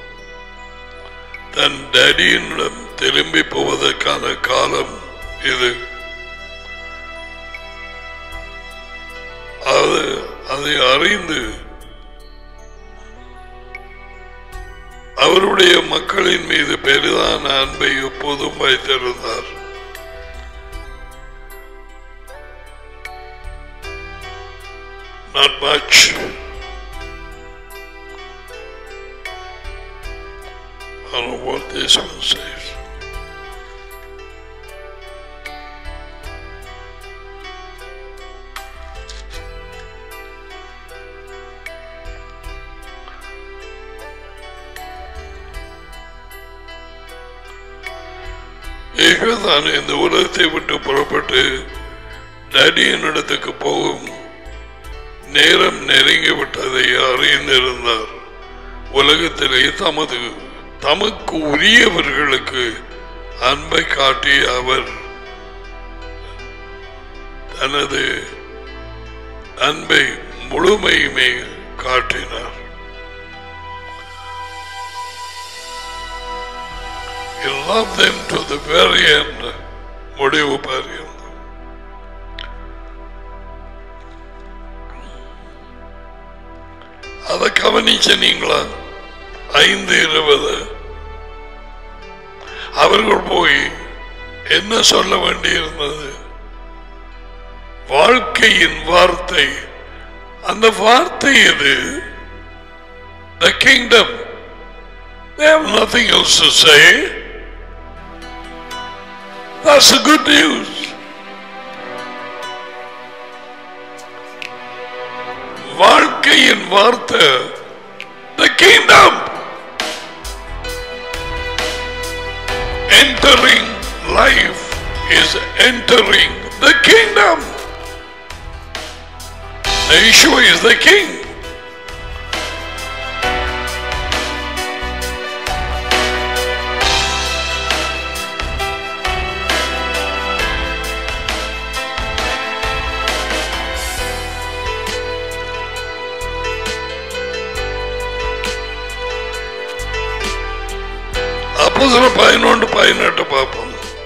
தன் டேடியிடம் திரும்பி போவதற்கான காலம் இது. அது அதை அறிந்து அவருடைய மக்களின் மீது பெரிதான அன்பை எப்போதும் வைத்திருந்தார். Not much. I don't know what this one says. ஏகதான் இந்த உலகத்தை விட்டு புறப்பட்டு டேடியின் இடத்துக்கு போகும் நேரம் நெருங்கிவிட்டதை அறிந்திருந்தார். உலகத்திலே தமது தமக்கு உரியவர்களுக்கு அன்பை காட்டிய அவர் தனது அன்பை முழுமையுமே காட்டினார். He loved them to the very end. முடிவு பரியந்தம். அதை கவனிச்ச நீங்களா? ஐந்து இருபது அவர்கள் போய் என்ன சொல்ல வேண்டியிருந்தது? வாழ்க்கையின் வார்த்தை. அந்த வார்த்தை எது? The kingdom. They have nothing else to say. That's the good news. வாழ்க்கையின் வார்த்தை the kingdom. Entering life is entering the kingdom. The issue is the king. அப்போஸ்தலர் பதினொன்று பதினெட்டு பார்ப்போம்.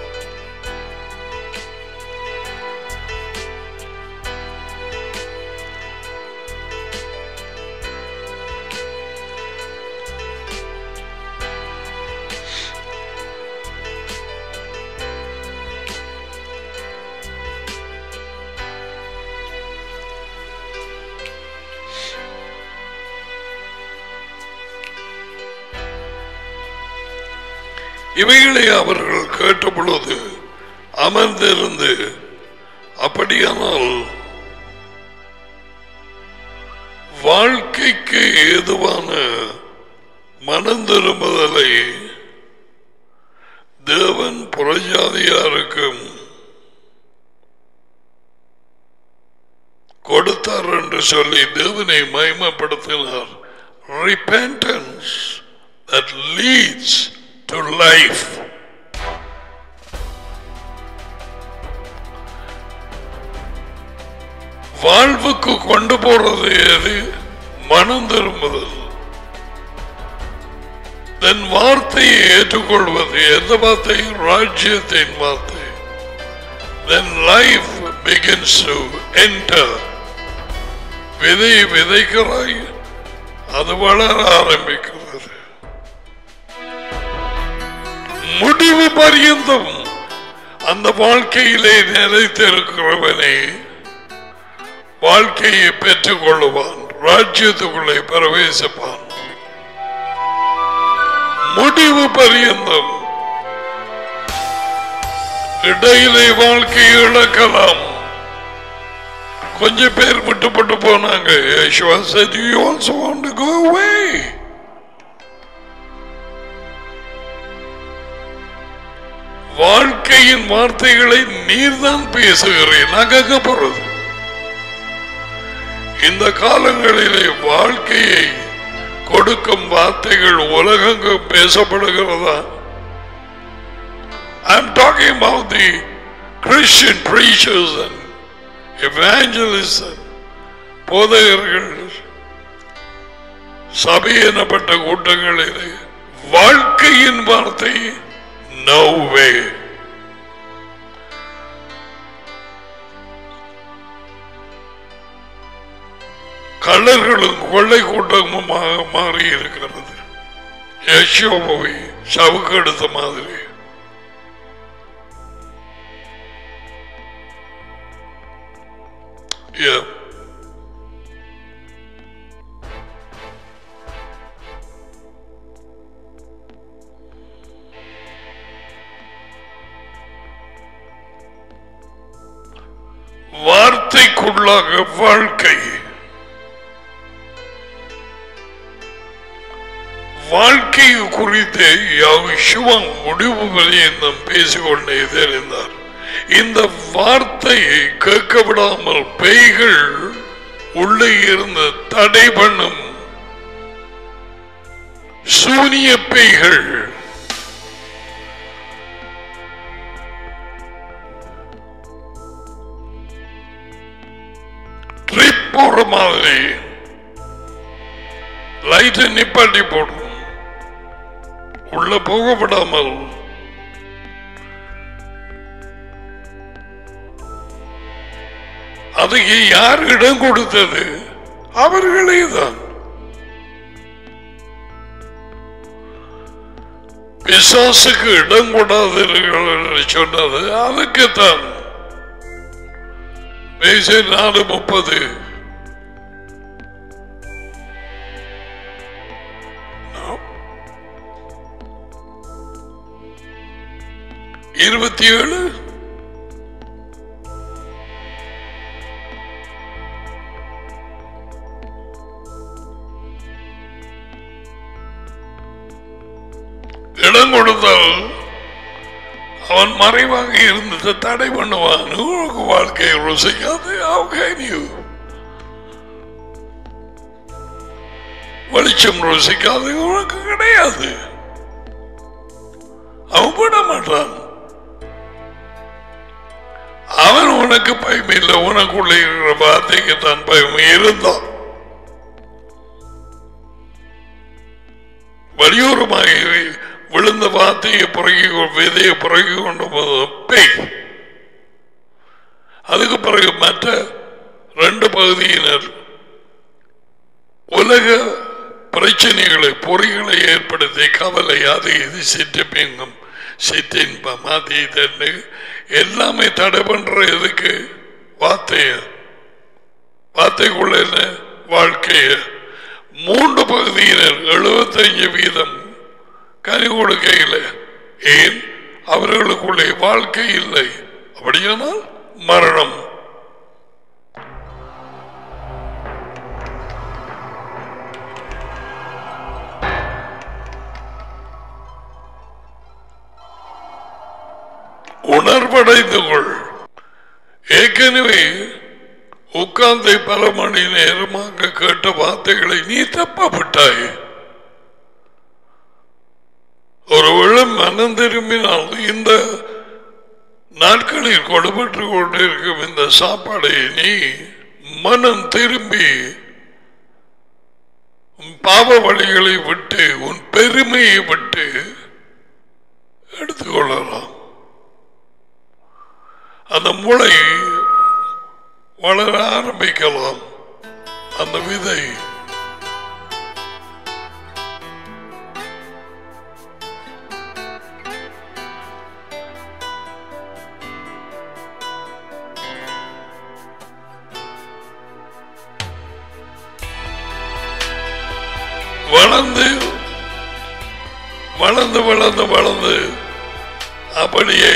இவைகளை அவர்கள் கேட்ட பொழுது அமர்ந்திருந்து, அப்படியானால் வாழ்க்கைக்கு ஏதுவான மனம் திரும்புதலை தேவன் புறஜாதியாருக்கும் கொடுத்தார் என்று சொல்லி தேவனை மகிமைப்படுத்தினார். Repentance that leads to life. வாழ்வுக்கு கொண்டு போறது எது? மனம் திரும்புதல். தன் வார்த்தையை ஏற்றுக்கொள்வது. எந்த வார்த்தை? ராஜ்யத்தின் வார்த்தை. Then life begins to enter. விதை விதைக்கிறாய், அது வளர ஆரம்பிக்கிறது. முடிவு பரியந்தம் அந்த வாழ்க்கையிலே நிலைத்திருக்கிறவனே வாழ்க்கையை பெற்றுக் கொள்ளுவான், ராஜ்யத்துக்குள்ளே பிரவேசிப்பான். முடிவு பரியந்தம். இடையிலே வாழ்க்கையை இழக்கலாம். கொஞ்சம் பேர் விட்டுப்பட்டு போனாங்க. Yeshua said, you also want to go away. வாழ்க்கையின் வார்த்தைகளை நீர்தான் பேசுகிறேன். நாங்க போறது இந்த காலங்களிலே வாழ்க்கையை கொடுக்கும் வார்த்தைகள் உலகெங்கும் பேசப்படுகிறதா? I'm talking about the Christian preachers and evangelists and போதகர்கள், சபை எனப்பட்ட கூட்டங்களிலே வாழ்க்கையின் வார்த்தை no way. கள்ளர்களும் கொள்ளை கூட்டமாக மாறி இருக்கிறது. யெஷோவாவை சவுக்கு எடுத்த மாதிரி. சோதனைக்குள்ளாக வாழ்க்கை வாழ்க்கை குறித்து யெகோவா முடிவு பரியந்தம் பேசிக்கொண்டே தெரிந்தார். இந்த வார்த்தையை கேட்க விடாமல் பேய்கள் உள்ளே இருந்து தடை பண்ணும் சூனிய பேய்கள் ட்ரிப் போற மாதிரி லைட்டை நிப்பாட்டி போடும், உள்ள போகப்படாமல் அதுக்கு யார் இடம் கொடுத்தது? அவர்களே தான். பிசாசுக்கு இடம் கொடாதீர்கள் என்று சொன்னது அதுக்குத்தான். நாலு முப்பது இருபத்தி ஏழு இடம் கொடுத்தால் அவன் மறைவாக இருந்து தடை பண்ணுவான். உனக்கு வாழ்க்கையை ருசிக்காது. வெளிச்சம் ருசிக்காது உனக்கு கிடையாது. அவன் விட மாட்டான். அவன் உனக்கு பயம் இல்லை. உனக்குள்ள இருக்கிற வார்த்தைக்கு தான் பயம் இருந்தான். வலியுறமாக விழுந்த வார்த்தையை புறகி விதையை புறகி கொண்டு போது பேய். அதுக்கு பிறகு மற்ற ரெண்டு பகுதியினர் உலக பிரச்சனைகளை பொறிகளை ஏற்படுத்தி கவலை அது இது சிற்றின்பம் சிற்றின்பம் அது இது எல்லாமே தடை பண்ற எதுக்கு? வார்த்தைய வார்த்தைக்குள்ள என்ன வாழ்க்கைய. மூன்று பகுதியினர் எழுபத்தஞ்சு வீதம் கனி கொடுக்கையில். ஏன்? அவர்களுக்குள்ளே வாழ்க்கை இல்லை. அப்படியானால் மரணம். உணர்வடைந்து கொள். ஏற்கனவே உட்கார்ந்து பல மணி நேரமாக கேட்ட வார்த்தைகளை நீ தப்பப்பட்டாய். ஒருவேளை மனம் திரும்பினால் இந்த நாட்களில் கொடுபட்டு கொண்டிருக்கும் இந்த சாப்பாடை நீ மனம் திரும்பி பாவ வழிகளை விட்டு உன் பெருமையை விட்டு எடுத்துக்கொள்ளலாம். அந்த முளை வளர ஆரம்பிக்கலாம். அந்த விதை வளர்ந்து வளர்ந்து வளர்ந்து வளர்ந்து அப்படியே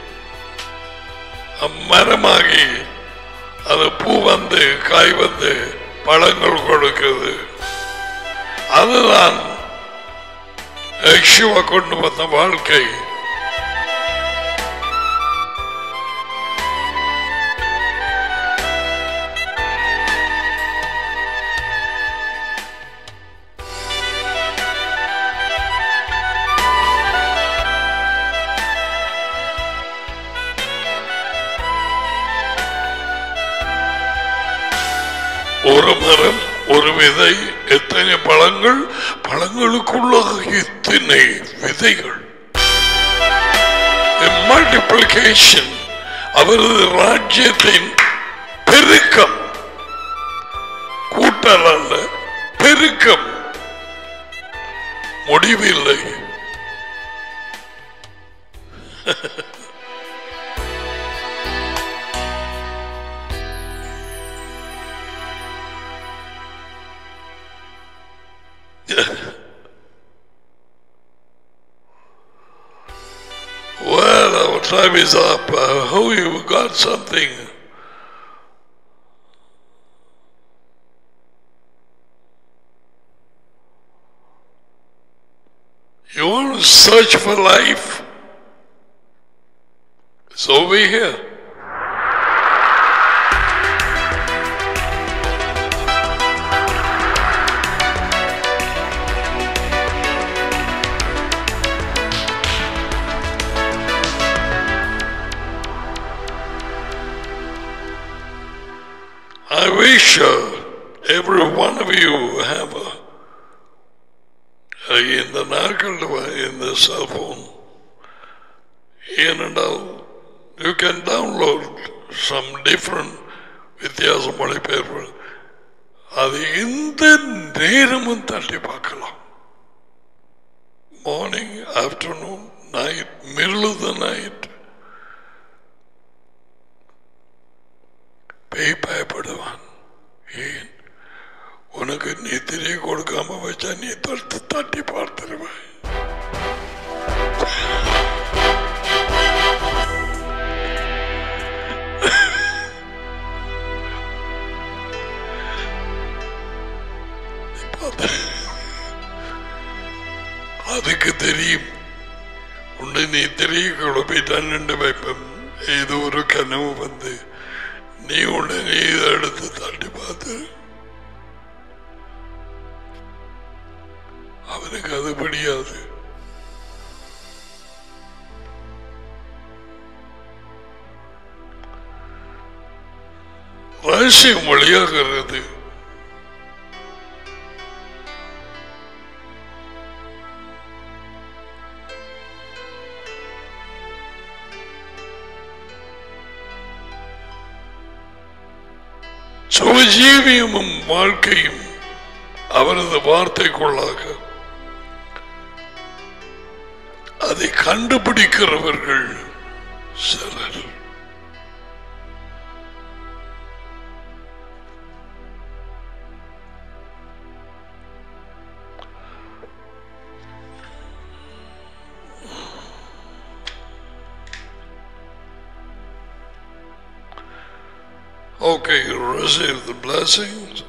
மரமாகி அது பூ வந்து காய் வந்து பழங்கள் கொடுக்குது. அதுதான் யெகோவா கொண்டு வந்த வாழ்க்கை. ஒரு மரம், ஒரு விதை, எத்தனை பழங்கள், பழங்களுக்குள்ளாக எத்தனை விதைகள். மல்டிப்ளிகேஷன், அவரது ராஜ்யத்தின் பெருக்கம். கூட்டல் அல்ல, பெருக்கம். முடிவில்லை. Well, our time is up. I hope you got something You want to search for life? It's over here. I wish uh, every one of you have a in the narcal in the cell phone. You can download some different வித்தியாசமொழி பெயர்கள். அது எந்த நேரமும் தட்டி பார்க்கலாம். Morning, afternoon, night, middle of the night. பேய் பயப்படுவான். ஏன்? உனக்கு நீ திரிய கொடுக்காம வச்சா நீ தடுத்து தட்டி பார்த்துருவாய். அதுக்கு தெரியும் உன்னை நீ தெரிய குழப்பிட்டான் ரெண்டு வைப்பம். ஏதோ ஒரு கனவு வந்து நீ உடனே இதை எடுத்து தட்டி பார்த்து அவனுக்கு அது பிடியாது. ரகசியம் வழியாகிறது. சுவஜீவியமும் வாழ்க்கையும் அவரது வார்த்தைக்குள்ளாக அதை கண்டுபிடிக்கிறவர்கள் சிலர். Okay, you receive the blessings.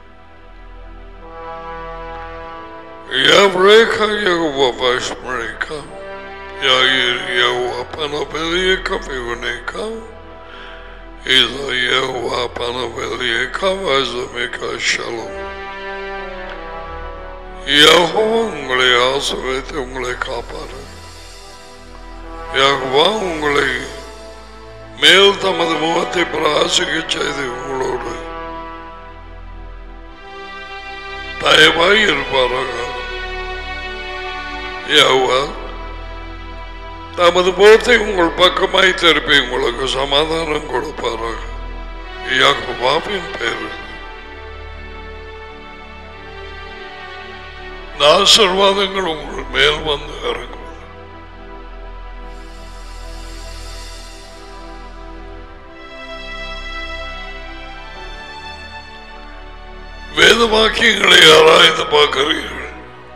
Yavreka Yehovah Vashmareka Yair Yehovah Panavelika Vivuneka Iza Yehovah Panavelika Vazameka Shalom. Yehovah உங்களை ஆசீர்வதித்து உங்களை காப்பாரு. யெகோவா உங்களை மேல் தமது முகத்தை பிரகாசிக்க செய்து உங்களோடு தயவாய் இருப்பாராக. யெகோவா தமது முகத்தை உங்கள் பக்கமாய் திருப்பி உங்களுக்கு சமாதானம் கொடுப்பாராக. யெகோவாவின் பெயரில் ஆசீர்வாதங்கள் உங்கள் மேல் வந்து இறங்கும். வேத வாக்கியங்களை ஆராய்ந்து பார்க்கிறீர்கள்.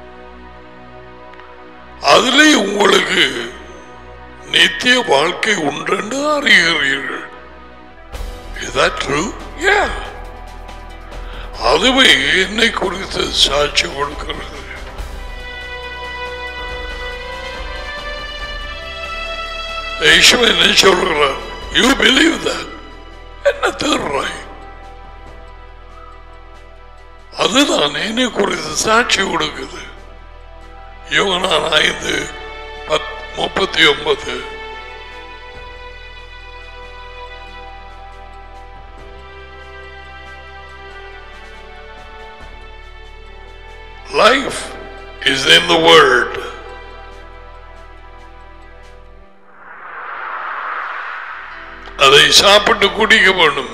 அதிலே உங்களுக்கு நித்திய வாழ்க்கை உண்டென்று அறிகிறீர்கள். Is that true? Yeah. அதுவே என்னை குறித்து சாட்சி கொடுக்கிறது. இயேசு என்ன சொல்கிறார்? You believe that? என்ன தேர்றாய்? அதுதான் என்னை குறித்து சாட்சி கொடுக்குது. யோவான் ஐந்து முப்பத்தி ஒன்பது. Life is in the word. அதை சாப்பிட்டு குடிக்க வேண்டும்.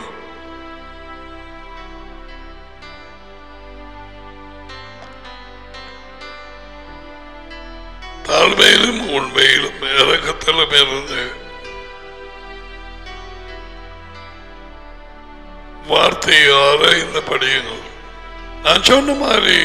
தாழ்மையிலும் உண்மையிலும் இறக்கத்திலும் இருந்து வார்த்தையை ஆராய்ந்து படியுங்கள். நான் சொன்ன மாதிரி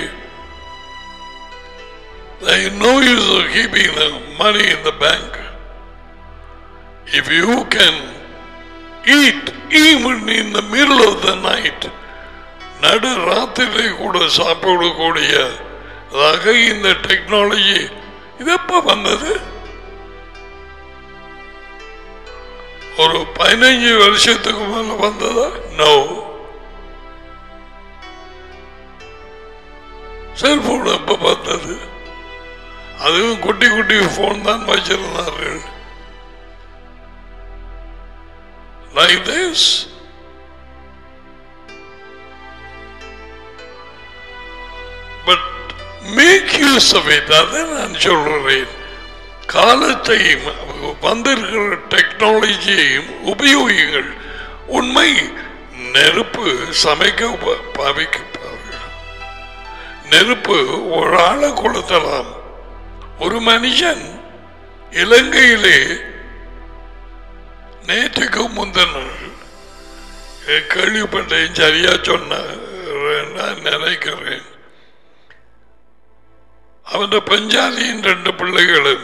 there is no use of keeping the money in the bank. If you can eat even in the middle of the night, நடு ராத்திரிலே கூட சாப்பிடக்கூடிய இந்த டெக்னாலஜி இது எப்ப வந்தது? ஒரு பதினைஞ்சு வருஷத்துக்கு மேல வந்ததா? நோ. செல்போன் எப்ப வந்தது? அதுவும் குட்டி குட்டி போன் தான் வச்சிருந்தார்கள். Like this. But make use of it. அதை நான் சொல்றேன். காலத்தையும் வந்திருக்கிற டெக்னாலஜியையும் உபயோகிங்கள். உண்மை, நெருப்பு சமைக்க பாவிக்க, நெருப்பு ஒரு ஆளை கொளுத்தலாம். ஒரு மனுஷன் இலங்கையிலே நேற்றுக்கு முந்தின கேள்விப்பட்டேன், சரியா சொன்ன நான் நினைக்கிறேன். அவன் பஞ்சாலியின் ரெண்டு பிள்ளைகளும்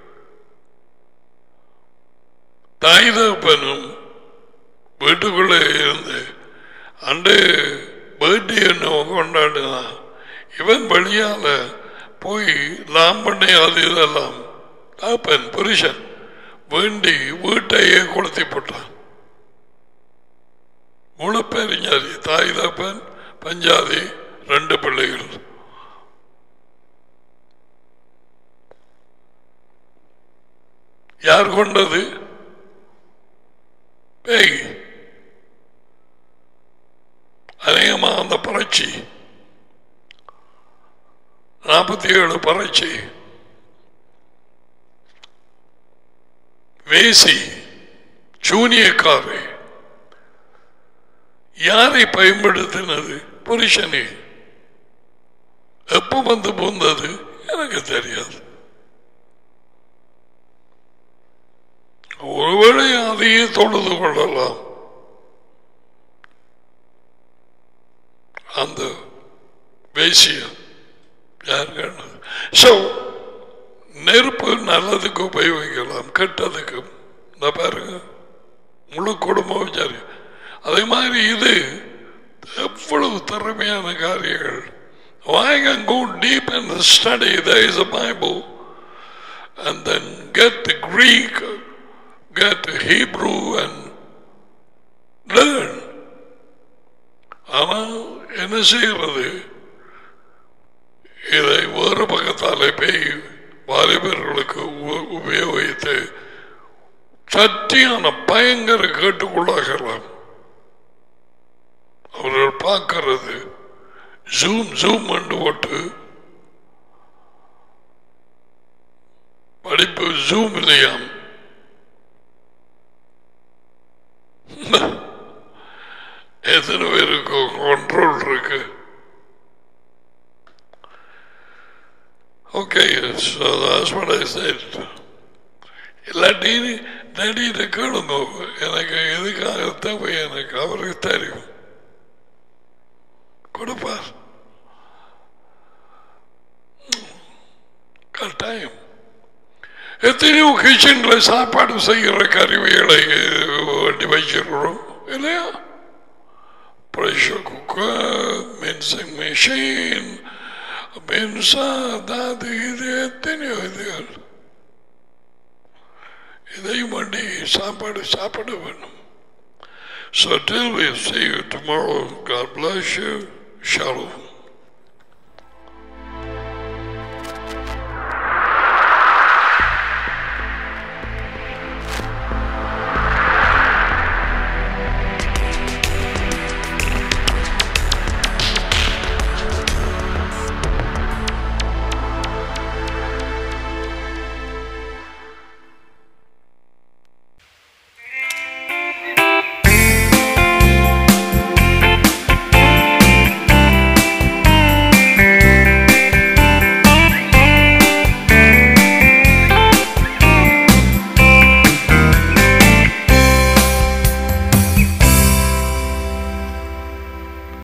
தாய் தகப்பனும் வீட்டுக்குள்ளே இருந்து அண்டு பர்த்டே என்ன கொண்டாடினான். இவன் வழியால போய் லாம்பண்ணை அது இதெல்லாம் தகப்பன் புருஷன் வேண்டி வீட்டையே கொளுத்தி போட்டான். முழு பெருஞ்சாதி, தாய் தகப்பன், பஞ்சாதி, ரெண்டு பிள்ளைகள். யார் கொண்டது? பேய். அநேகமா அந்த பறட்சி நாற்பத்தி ஏழு பறட்சி வேசி சூனியக்காரை யாரை பயன்படுத்தினது? புருஷனே. எப்ப வந்து போந்தது எனக்கு தெரியாது. ஒருவேளை அதையே தொழுது கொள்ளலாம். அந்த வேசியம் யார் கண்டது? சோ நெருப்பு நல்லதுக்கு உபயோகிக்கலாம், கெட்டதுக்கு. பாருங்க, முழு குடும்பம் சரி. அதே மாதிரி இது எவ்வளவு திறமையான காரியங்கள். Why can go deep and study? There is a Bible, and then get the Greek, get the Hebrew, and learn. ஆனால் என்ன செய்கிறது? இதை வேறு பக்கத்தாலே போய் வாலிபர்களுக்கு உபயோகித்து சத்தியான பயங்கர கேட்டுக்குள்ளாகலாம். அவர்கள் பார்க்கிறது ஜூம் ஜூம் என்று போட்டு படிப்பு ஜூம் இல்லையாம். எத்தனை பேருக்கு கண்ட்ரோல் இருக்கு? Okay, so that's what I said. இல்லாட்டி நடிகிட்ட கேளுங்க, எனக்கு எதுக்காக தேவை எனக்கு அவருக்கு தெரியும், கொடுப்பார் கட்டாயம். எத்தனையோ கிச்சன்ல சாப்பாடு செய்கிற கருவிகளை வண்டி வச்சிருக்கிறோம் இல்லையா? ப்ரெஷர் குக்கர், மின்சிங் மிஷின், மின்சா, அது இது எத்தனையோ இதுகள். இதையும் வண்டி சாப்பாடு சாப்பிட வேணும். So till we see you tomorrow, God bless you. Shalom.